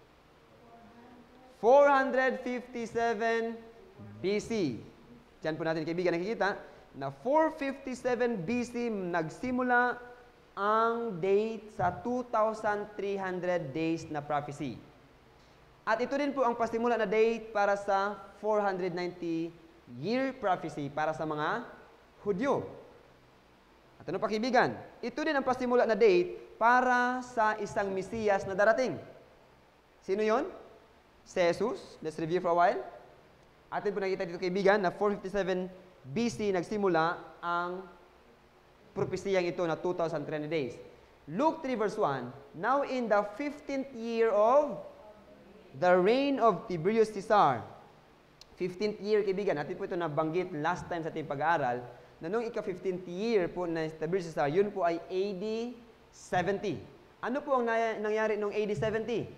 four hundred fifty-seven B C. Diyan po natin kaibigan nakikita na four fifty-seven B C nagsimula ang date sa two thousand three hundred days na prophecy. At ito din po ang pasimula na date para sa four hundred ninety year prophecy para sa mga Hudyo. At ano pa kaibigan? Ito din ang pasimula na date para sa isang Mesiyas na darating. Sino yon? Si Jesus. Let's review for a while. Atin po nakita dito kaibigan na four fifty-seven B C nagsimula ang propesiyang ito na two thousand three hundred days. Luke three verse one, now in the fifteenth year of the reign of Tiberius Caesar. fifteenth year, kaibigan, natin po ito nabanggit last time sa ating pag-aaral, na noong ika-fifteenth year po na Tiberius Caesar, yun po ay A D seventy. Ano po ang nangyari noong A D seventy?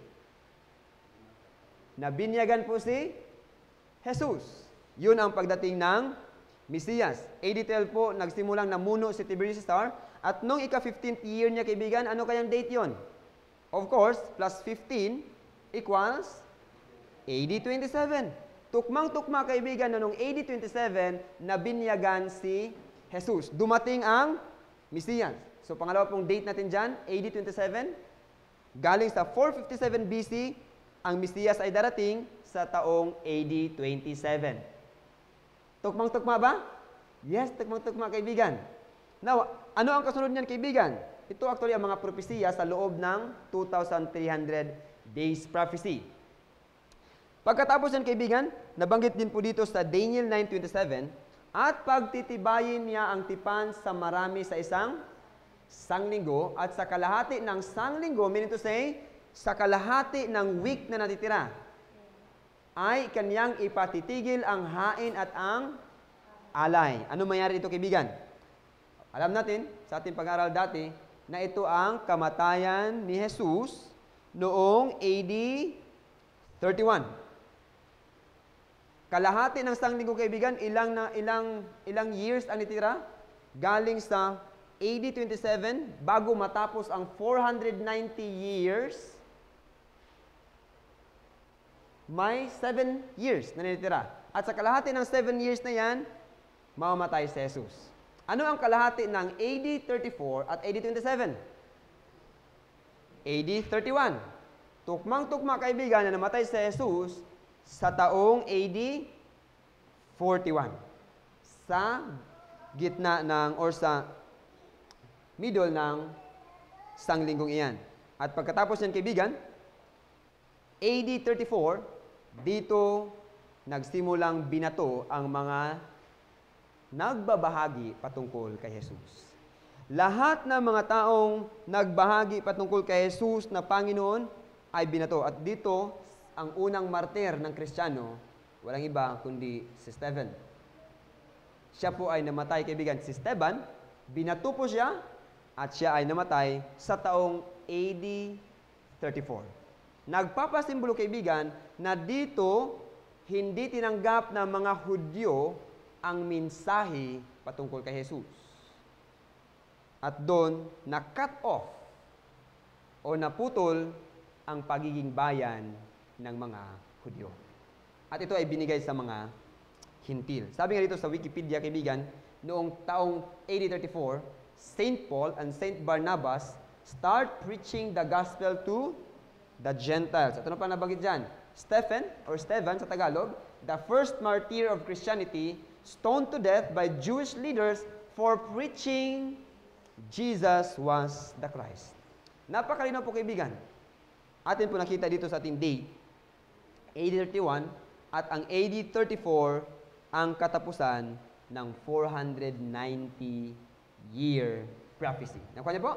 Nabinyagan po si Jesus. Yun ang pagdating ng Mesiyas. A D twelve po, nagsimulang namuno si Tiberius Caesar. At nung ika-fifteenth year niya, kaibigan, ano kayang date yon? Of course, plus fifteen equals A D twenty-seven. Tukmang-tukma, kaibigan, na nung A D twenty-seven, nabinyagan si Jesus. Dumating ang Mesiyas. So, pangalawa pong date natin dyan, A D twenty-seven. Galing sa four fifty-seven B C, ang Mesiyas ay darating sa taong A D twenty-seven. Tukmang-tukma ba? Yes, tukmang-tukma, kaibigan. Now, ano ang kasunod niyan, kaibigan? Ito actually ang mga propesiya sa loob ng two thousand three hundred days prophecy. Pagkatapos yan, kaibigan, nabanggit din po dito sa Daniel nine twenty-seven, at pagtitibayin niya ang tipan sa marami sa isang sanglinggo at sa kalahati ng sanglinggo, meaning to say, sa kalahati ng week na natitira, ay kanyang ipatitigil ang hain at ang alay. Ano mangyari dito, kaibigan? Alam natin, sa ating pag-aaral dati, na ito ang kamatayan ni Jesus noong A D thirty-one. Kalahati ng sanglinggo, kaibigan, ilang na ilang ilang years ang nitira? Galing sa A D twenty-seven bago matapos ang four hundred ninety years. May seven years na nitira. At sa kalahati ng seven years na yan, mamamatay si Jesus. Ano ang kalahati ng A D thirty-four at A D twenty-seven? A D thirty-one. Tukmang-tukma, kaibigan, na namatay si Jesus sa taong A D forty-one. Sa gitna ng, or sa middle ng sanglinggong iyan. At pagkatapos yan, kaibigan, A D thirty-four, dito nagsimulang binato ang mga nagbabahagi patungkol kay Jesus. Lahat ng mga taong nagbahagi patungkol kay Jesus na Panginoon ay binato. At dito, ang unang martir ng Kristiyano, walang iba kundi si Stephen. Siya po ay namatay, kaibigan. Si Stephen, binato po siya at siya ay namatay sa taong A D thirty-four. Nagpapasimbolo, kaibigan, na dito hindi tinanggap ng mga Hudyo ang mensahe patungkol kay Jesus. At doon, na-cut off o naputol ang pagiging bayan ng mga Hudyo. At ito ay binigay sa mga Hintil. Sabi nga dito sa Wikipedia, kaibigan, noong taong A D thirty-four, Saint Paul and Saint Barnabas start preaching the gospel to the Gentiles. At ano pa nabanggit dyan? Stephen, or Stephen sa Tagalog, the first martyr of Christianity, stoned to death by Jewish leaders for preaching Jesus was the Christ. Napakalinaw po, kaibigan. Atin po nakita dito sa ating date, A D thirty-one, at ang A D thirty-four, ang katapusan ng four hundred ninety year prophecy. Nakuha niyo po?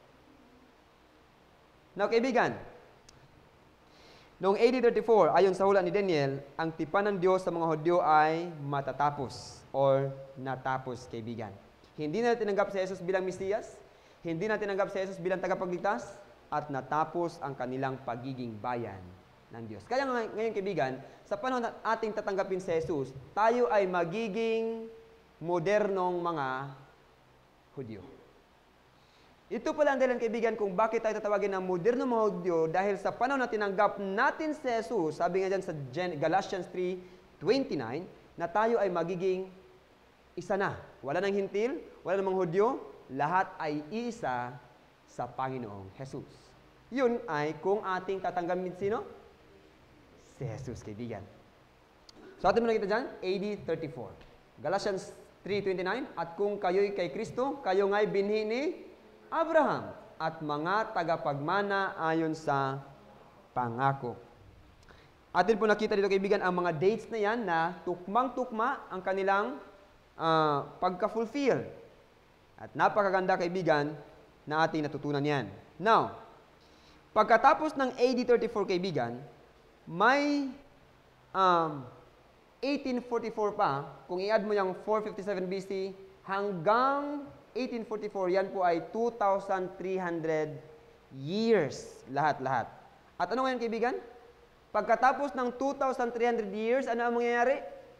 Now, kaibigan, noong A D thirty-four, ayon sa hula ni Daniel, ang tipan ng Diyos sa mga Hudyo ay matatapos or natapos, kaibigan. Hindi na tinanggap si Jesus bilang Mesiyas, hindi na tinanggap si Jesus bilang tagapagligtas, at natapos ang kanilang pagiging bayan ng Diyos. Kaya nga- ngayon kaibigan, sa panahon na ating tatanggapin si Jesus, tayo ay magiging modernong mga Hudyo. Ito pala ang dahilan kaibigan kung bakit tayo tatawagin ng modernong mga Hudyo dahil sa panahon na tinanggap natin si Jesus, sabi nga dyan sa Gen- Galatians three twenty-nine, na tayo ay magiging isa na. Wala nang hintil, wala namang Hudyo, lahat ay isa sa Panginoong Jesus. Yun ay kung ating tatanggapin sino? Si Jesus, kaibigan. So atin mo nakita dyan, A D thirty-four. Galatians three twenty-nine, at kung kayo'y kay Kristo, kayo nga'y binhi ni Abraham at mga tagapagmana ayon sa pangako. Atin po nakita dito kaibigan ang mga dates na yan na tukmang-tukma ang kanilang uh, pagka-fulfill. At napakaganda kaibigan na ating natutunan yan. Now, pagkatapos ng A D thirty-four kaibigan, may um, eighteen forty-four pa, kung i-add mo yung four fifty-seven B C hanggang eighteen forty-four, yan po ay two thousand three hundred years lahat-lahat. At ano ngayon kaibigan? Pagkatapos ng two thousand three hundred years, ano ang mangyayari?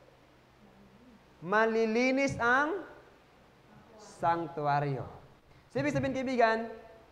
Malilinis ang sanctuaryo. So, ibig sabihin kaibigan,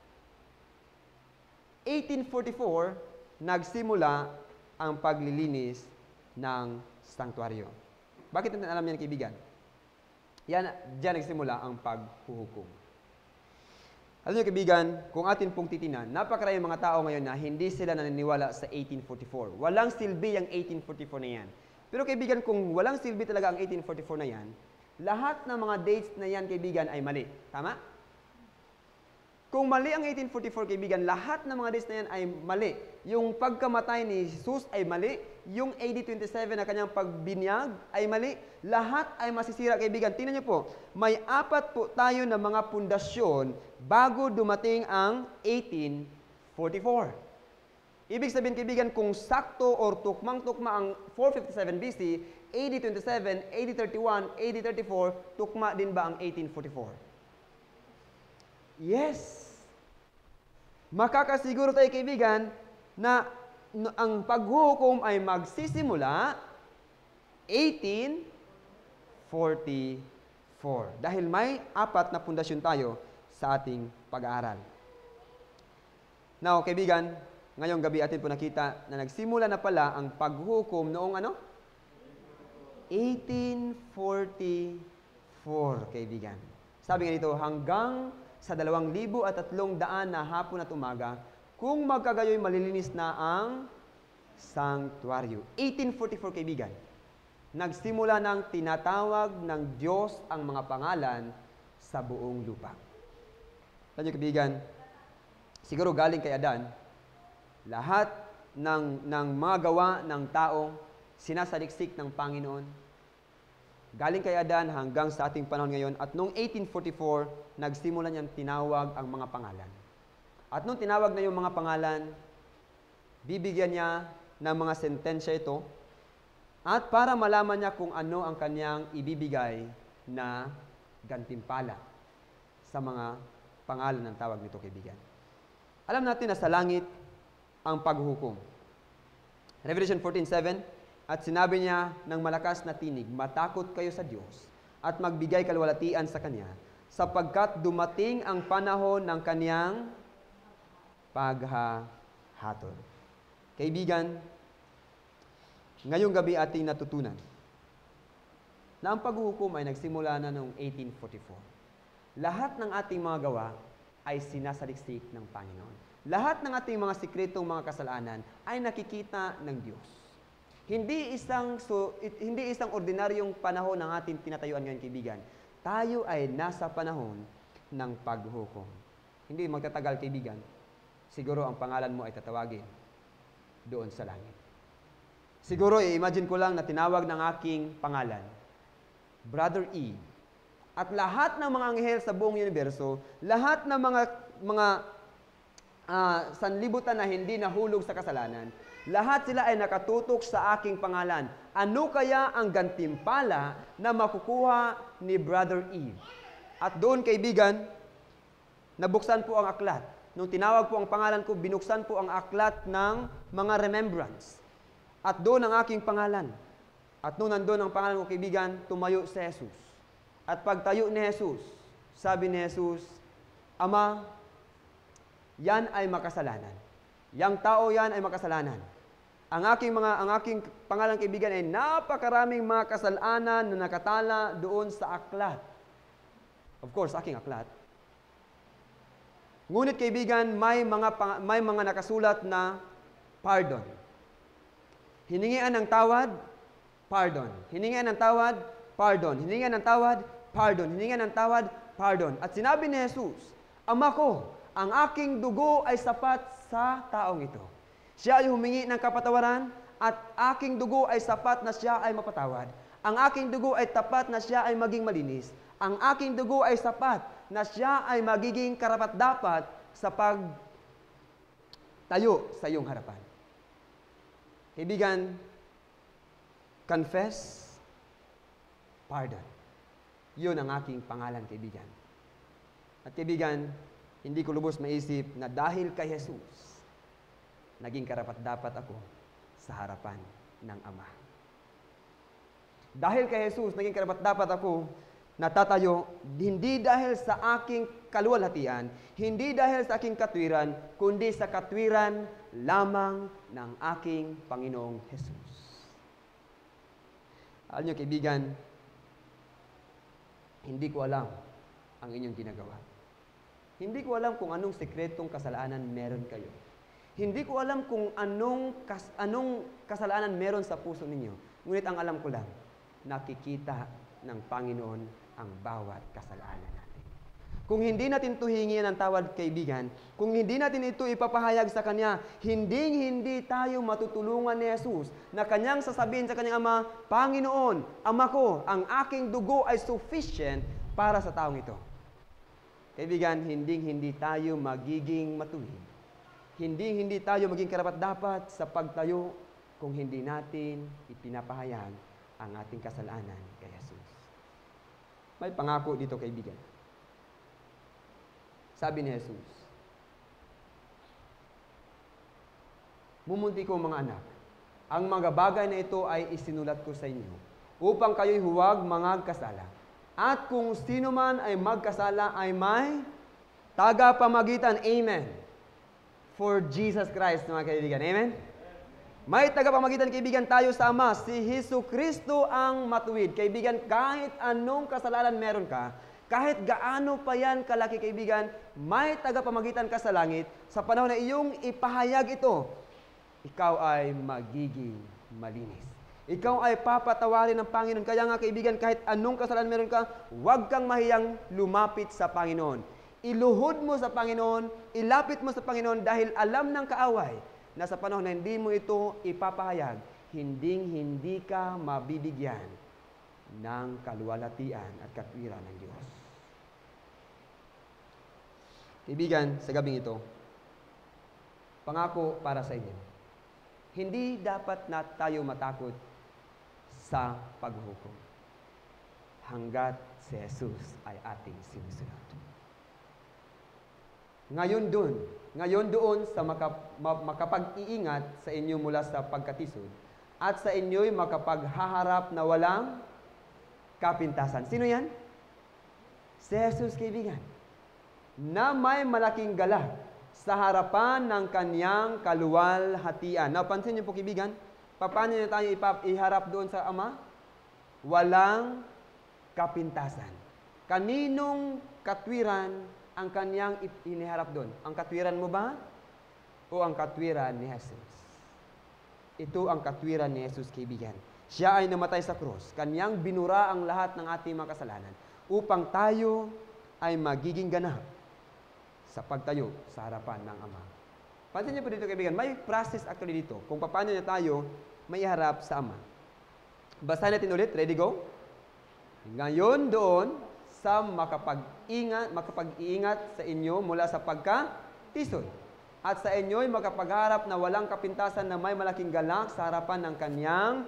eighteen forty-four, nagsimula ang paglilinis ng sanctuaryo. Bakit natin alam yan kaibigan? Yan, diyan nagsimula ang paghuhukom. Alam niyo kaibigan, kung atin pong titinan, napakaraming mga tao ngayon na hindi sila naniniwala sa eighteen forty-four. Walang silbi ang eighteen forty-four na yan. Pero kaibigan, kung walang silbi talaga ang eighteen forty-four na yan, lahat ng mga dates na yan kaibigan ay mali. Tama? Kung mali ang eighteen forty-four kaibigan, lahat ng mga dates na yan ay mali. Yung pagkamatay ni Jesus ay mali. Yung A D twenty-seven na kanyang pagbinyag ay mali. Lahat ay masisira kaibigan. Tingnan niyo po, may apat po tayo na mga pundasyon bago dumating ang eighteen forty-four. Ibig sabihin kaibigan, kung sakto or tukmang-tukma ang four fifty-seven B C, A D twenty-seven, A D thirty-one, A D thirty-four, tukma din ba ang eighteen forty-four? Yes! Makakasiguro tayo kaibigan na n- ang paghuhukom ay magsisimula eighteen forty-four. Dahil may apat na pundasyon tayo sa ating pag-aaral. Now, kaibigan, ngayong gabi atin po nakita na nagsimula na pala ang paghuhukom noong ano? eighteen forty-four, kaibigan. Sabi nga dito, hanggang sa dalawang libo at tatlong daan na hapon at umaga, kung magkagayoy malilinis na ang sanctuaryo. eighteen forty-four, kaibigan. Nagsimula ng tinatawag ng Diyos ang mga pangalan sa buong lupa. Alam niyo, kaibigan, siguro galing kay Adan, lahat ng, ng mga gawa ng taong sinasaliksik ng Panginoon, galing kay Adan hanggang sa ating panahon ngayon. At noong eighteen forty-four, nagsimula niyang tinawag ang mga pangalan. At nung tinawag na yung mga pangalan, bibigyan niya ng mga sentensya ito. At para malaman niya kung ano ang kanyang ibibigay na gantimpala sa mga pangalan ng tawag nito, kaibigan. Alam natin na sa langit ang paghuhukom. Revelation fourteen seven, at sinabi niya ng malakas na tinig, matakot kayo sa Diyos at magbigay kalwalatian sa Kanya, sapagkat dumating ang panahon ng Kanyang paghahatol. Kaibigan, ngayong gabi ating natutunan na ang paghuhukom ay nagsimula na noong eighteen forty-four. Lahat ng ating mga gawa ay sinasaliksik ng Panginoon. Lahat ng ating mga sikretong mga kasalanan ay nakikita ng Diyos. Hindi isang so, it, hindi isang ordinaryong panahon ng ating tinatayuan ngayon, kaibigan. Tayo ay nasa panahon ng paghukom. Hindi magtatagal, kaibigan. Siguro ang pangalan mo ay tatawagin doon sa langit. Siguro, i-imagine ko lang na tinawag ng aking pangalan, Brother E. At lahat ng mga anghel sa buong universo, lahat ng mga mga uh, sanlibutan na hindi nahulog sa kasalanan, lahat sila ay nakatutok sa aking pangalan. Ano kaya ang gantimpala na makukuha ni Brother Eve? At doon, kaibigan, nabuksan po ang aklat. nung tinawag po ang pangalan ko, binuksan po ang aklat ng mga remembrance. At doon ang aking pangalan. At nung nandun ang pangalan ko, kaibigan, tumayo si Jesus. At pagtayo ni Jesus, sabi ni Jesus, Ama, yan ay makasalanan. Yang tao yan ay makasalanan. Ang aking mga ang aking pangalan kaibigan ay napakaraming mga kasalanan na nakatala doon sa aklat. Of course, aking aklat. Ngunit kaibigan, may mga may mga nakasulat na pardon. Hiningian ng tawad, pardon. Hiningian ng tawad, pardon. Hiningian ng tawad, pardon. Hiningian ng tawad, pardon. At sinabi ni Jesus, Ama ko, ang aking dugo ay sapat sa taong ito. Siya ay humingi ng kapatawaran at aking dugo ay sapat na siya ay mapatawad. Ang aking dugo ay tapat na siya ay maging malinis. Ang aking dugo ay sapat na siya ay magiging karapat-dapat sa pagtayo sa iyong harapan. Kaibigan, confess, pardon. Yun ang aking pangalan, kaibigan. At kaibigan, hindi ko lubos maisip na dahil kay Jesus, naging karapat-dapat ako sa harapan ng Ama. Dahil kay Jesus, naging karapat-dapat ako natatayo, hindi dahil sa aking kaluwalhatian, hindi dahil sa aking katwiran, kundi sa katwiran lamang ng aking Panginoong Jesus. Alam niyo, kaibigan, hindi ko alam ang inyong ginagawa. Hindi ko alam kung anong sekretong kasalanan meron kayo. Hindi ko alam kung anong, kas, anong kasalanan meron sa puso ninyo. Ngunit ang alam ko lang, nakikita ng Panginoon ang bawat kasalanan natin. Kung hindi natin ito hingin ng tawad, kaibigan, kung hindi natin ito ipapahayag sa Kanya, hindi-hindi tayo matutulungan ni Jesus na Kanyang sasabihin sa Kanyang Ama, Panginoon, Ama ko, ang aking dugo ay sufficient para sa taong ito. Kaibigan, hindi-hindi tayo magiging matuwid. Hindi-hindi tayo maging karapat-dapat sa pagtayo kung hindi natin ipinapahayag ang ating kasalanan kay Jesus. May pangako dito, kaibigan. Sabi ni Jesus, Mumunti ko mga anak, ang mga bagay na ito ay isinulat ko sa inyo, upang kayo'y huwag mangagkasala. At kung sino man ay magkasala ay may tagapamagitan. Amen. For Jesus Christ, mga kaibigan. Amen? May tagapamagitan, kaibigan, tayo sa Ama. Si Hesus Kristo ang matuwid. Kaibigan, kahit anong kasalanan meron ka, kahit gaano pa yan kalaki, kaibigan, may tagapamagitan ka sa langit. Sa panahon na iyong ipahayag ito, ikaw ay magiging malinis. Ikaw ay papatawarin ng Panginoon. Kaya nga, kaibigan, kahit anong kasalanan meron ka, huwag kang mahiyang lumapit sa Panginoon. Iluhod mo sa Panginoon, ilapit mo sa Panginoon dahil alam ng kaaway na sa panahon na hindi mo ito ipapahayag, hinding-hindi ka mabibigyan ng kaluwalhatian at katwiran ng Diyos. Kaibigan, sa gabing ito, pangako para sa inyo, hindi dapat na tayo matakot sa paghuhukom hanggat si Jesus ay ating sinusunod. Ngayon doon, ngayon doon sa makap, makapag-iingat sa inyo mula sa pagkatisod at sa inyo'y makapaghaharap na walang kapintasan. Sino yan? Si Jesus, kaibigan, na may malaking galak sa harapan ng kanyang kaluwalhatian. Napansin niyo po, kaibigan, paano niyo tayo iharap doon sa Ama? Walang kapintasan. Kaninong katwiran ang kanyang iniharap doon? Ang katwiran mo ba? O ang katwiran ni Jesus? Ito ang katwiran ni Jesus, kaibigan. Siya ay namatay sa krus. Kanyang binura ang lahat ng ating mga kasalanan upang tayo ay magiging ganap sa pagtayo sa harapan ng Ama. Pansin niyo po dito, kaibigan, may process actually dito kung paano niya tayo may harap sa Ama. Basahin natin ulit. Ready, go? Ngayon doon sa makapag-ingat, makapag-iingat sa inyo mula sa pagkatisod at sa inyo'y makapagharap na walang kapintasan na may malaking galak sa harapan ng kanyang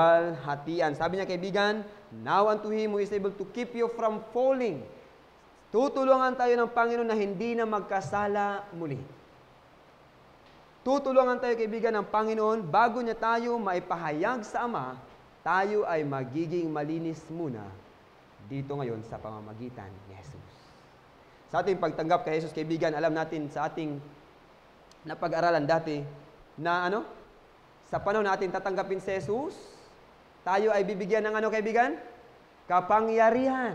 kaluwalhatian. Sabi niya, kaibigan, now unto Him who is able to keep you from falling Tutulungan tayo ng Panginoon na hindi na magkasala muli. Tutulungan tayo, kaibigan, ng Panginoon bago niya tayo maipahayag sa Ama, tayo ay magiging malinis muna dito ngayon sa pamamagitan ni Jesus. Sa ating pagtanggap kay Jesus, kaibigan, alam natin sa ating napag-aralan dati na ano? Sa panahon natin tatanggapin si Jesus, tayo ay bibigyan ng ano, kaibigan? Kapangyarihan.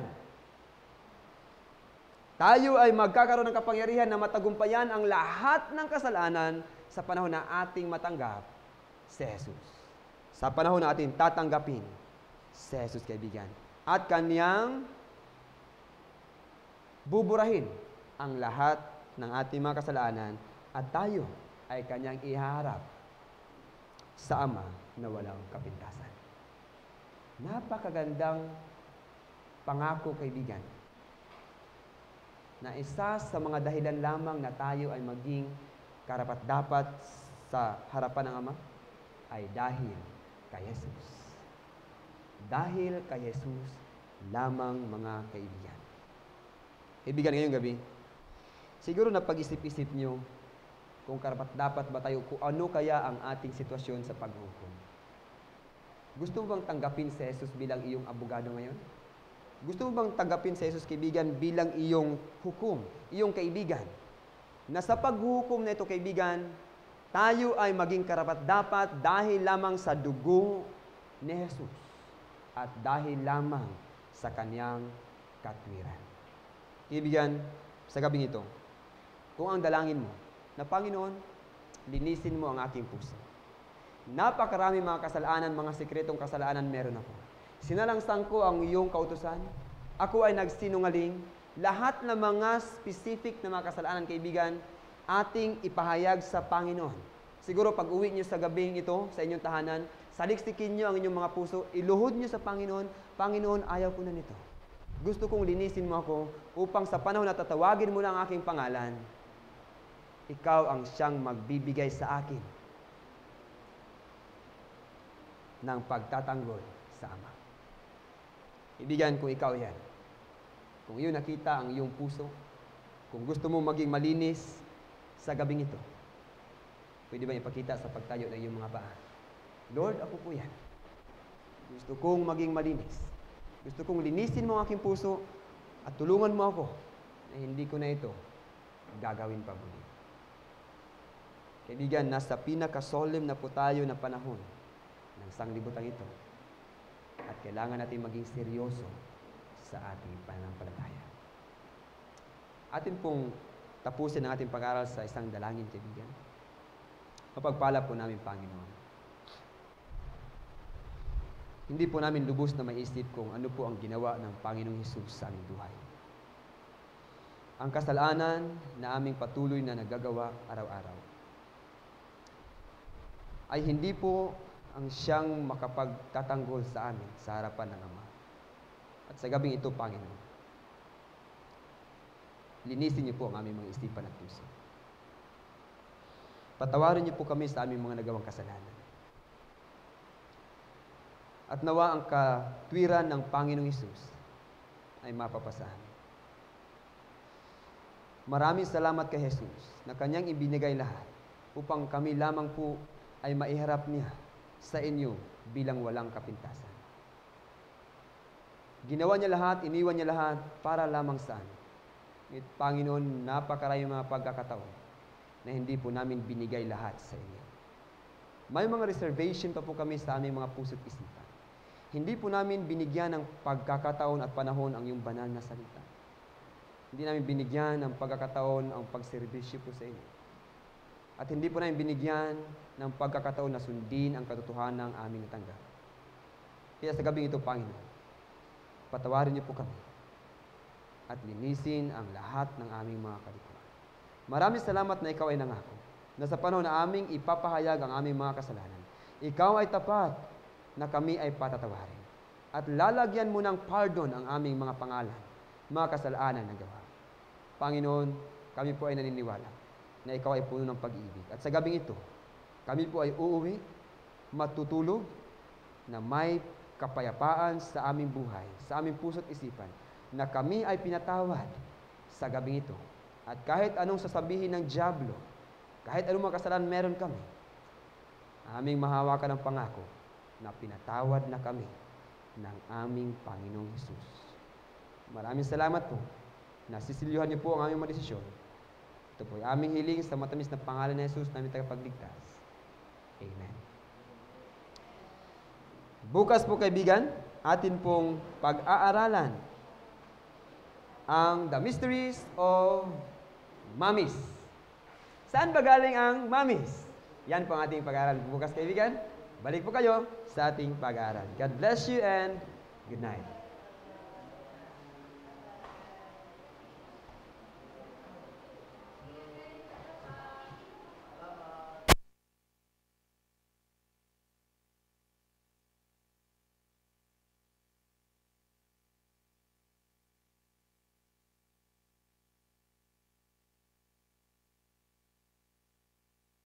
Tayo ay magkakaroon ng kapangyarihan na matagumpayan ang lahat ng kasalanan sa panahon na ating matanggap si Jesus. Sa panahon na ating tatanggapin si Jesus, kaibigan. At Kanyang buburahin ang lahat ng ating mga kasalanan at tayo ay Kanyang ihaharap sa Ama na walang kapintasan. Napakagandang pangako, kaibigan, na isa sa mga dahilan lamang na tayo ay maging karapat-dapat sa harapan ng Ama ay dahil kay Jesus. Dahil kay Jesus lamang, mga kaibigan. Kaibigan, ngayong gabi, siguro na pag-isip-isip nyo kung karapat-dapat ba tayo, kung ano kaya ang ating sitwasyon sa paghukom. Gusto mo bang tanggapin si Jesus bilang iyong abogado ngayon? Gusto mo bang tanggapin si Jesus, kaibigan, bilang iyong hukom, iyong kaibigan? Na sa paghukom na ito, kaibigan, tayo ay maging karapat-dapat dahil lamang sa dugo ni Jesus at dahil lamang sa Kanyang katwiran. Kaibigan, sa gabing ito, kung ang dalangin mo na, Panginoon, linisin mo ang aking puso. Napakarami mga kasalanan, mga sikretong kasalanan meron ako. Sinalangsan ko ang iyong kautusan. Ako ay nagsinungaling. Lahat ng mga specific na mga kasalanan, kaibigan, ating ipahayag sa Panginoon. Siguro pag uwi niyo sa gabing ito, sa inyong tahanan, saliksikin niyo ang inyong mga puso, iluhod niyo sa Panginoon, Panginoon, ayaw ko na nito. Gusto kong linisin mo ako upang sa panahon na tatawagin mo na ang aking pangalan, ikaw ang siyang magbibigay sa akin ng pagtatanggol sa Ama. Ibigan, kung ikaw yan, kung iyon nakita ang iyong puso, kung gusto mo maging malinis sa gabing ito, pwede ba ipakita sa pagtayo ng iyong mga paa? Lord, ako po yan. Gusto kong maging malinis. Gusto kong linisin mo ang aking puso at tulungan mo ako na hindi ko na ito gagawin pa muli. Kaibigan, nasa pinakasolemn na po tayo na panahon ng sanglibutang ito. At kailangan natin maging seryoso sa ating pananampalataya. Atin pong tapusin ang ating pag-aaral sa isang dalangin, kaibigan. Mapagpala po namin, Panginoon. Hindi po namin lubos na maisip kung ano po ang ginawa ng Panginoong Hesus sa aming buhay. Ang kasalanan na aming patuloy na nagagawa araw-araw ay hindi po ang siyang makapagtatanggol sa amin sa harapan ng Ama. At sa gabing ito, Panginoon, linisin niyo po ang aming mga isipan at puso. Patawarin niyo po kami sa aming mga nagawang kasalanan. At nawa ang katwiran ng Panginoong Hesus ay mapapasahan. Maraming salamat kay Jesus na Kanyang ibinigay lahat upang kami lamang po ay maiharap niya sa inyo bilang walang kapintasan. Ginawa niya lahat, iniwan niya lahat para lamang saan? Ngunit Panginoon, napakaraming mga pagkakataon na hindi po namin binigay lahat sa inyo. May mga reservation pa po kami sa aming mga puso't isipan. Hindi po namin binigyan ng pagkakataon at panahon ang iyong banal na salita. Hindi namin binigyan ng pagkakataon ang pagserbisyo po sa inyo. At hindi po namin binigyan ng pagkakataon na sundin ang katotohanan ng aming natanggap. Kaya sa gabing ito, Panginoon, patawarin niyo po kami at linisin ang lahat ng aming mga kalikuan. Maraming salamat na ikaw ay nangako na sa panahon na aming ipapahayag ang aming mga kasalanan, ikaw ay tapat na kami ay patatawarin. At lalagyan mo ng pardon ang aming mga pangalan, mga kasalanan na gawa. Panginoon, kami po ay naniniwala na ikaw ay puno ng pag-ibig. At sa gabing ito, kami po ay uuwi, matutulog, na may kapayapaan sa aming buhay, sa aming puso't isipan, na kami ay pinatawad sa gabing ito. At kahit anong sasabihin ng dyablo, kahit anong makasalanan meron kami, aming mahawakan ang pangako na pinatawad na kami ng aming Panginoong Hesus. Maraming salamat po. Nasisilyuhan niyo po ang aming mga desisyon. Ito po ay aming hiling sa matamis na pangalan ni Jesus na aming tagapagligtas. Amen. Bukas po kaibigan, atin pong pag-aaralan ang The Mysteries of Mummies. Saan ba galing ang mummies? Yan po ang ating pag-aaral. Bukas kaibigan, balik po kayo sa ating pag-aaral. God bless you and good night.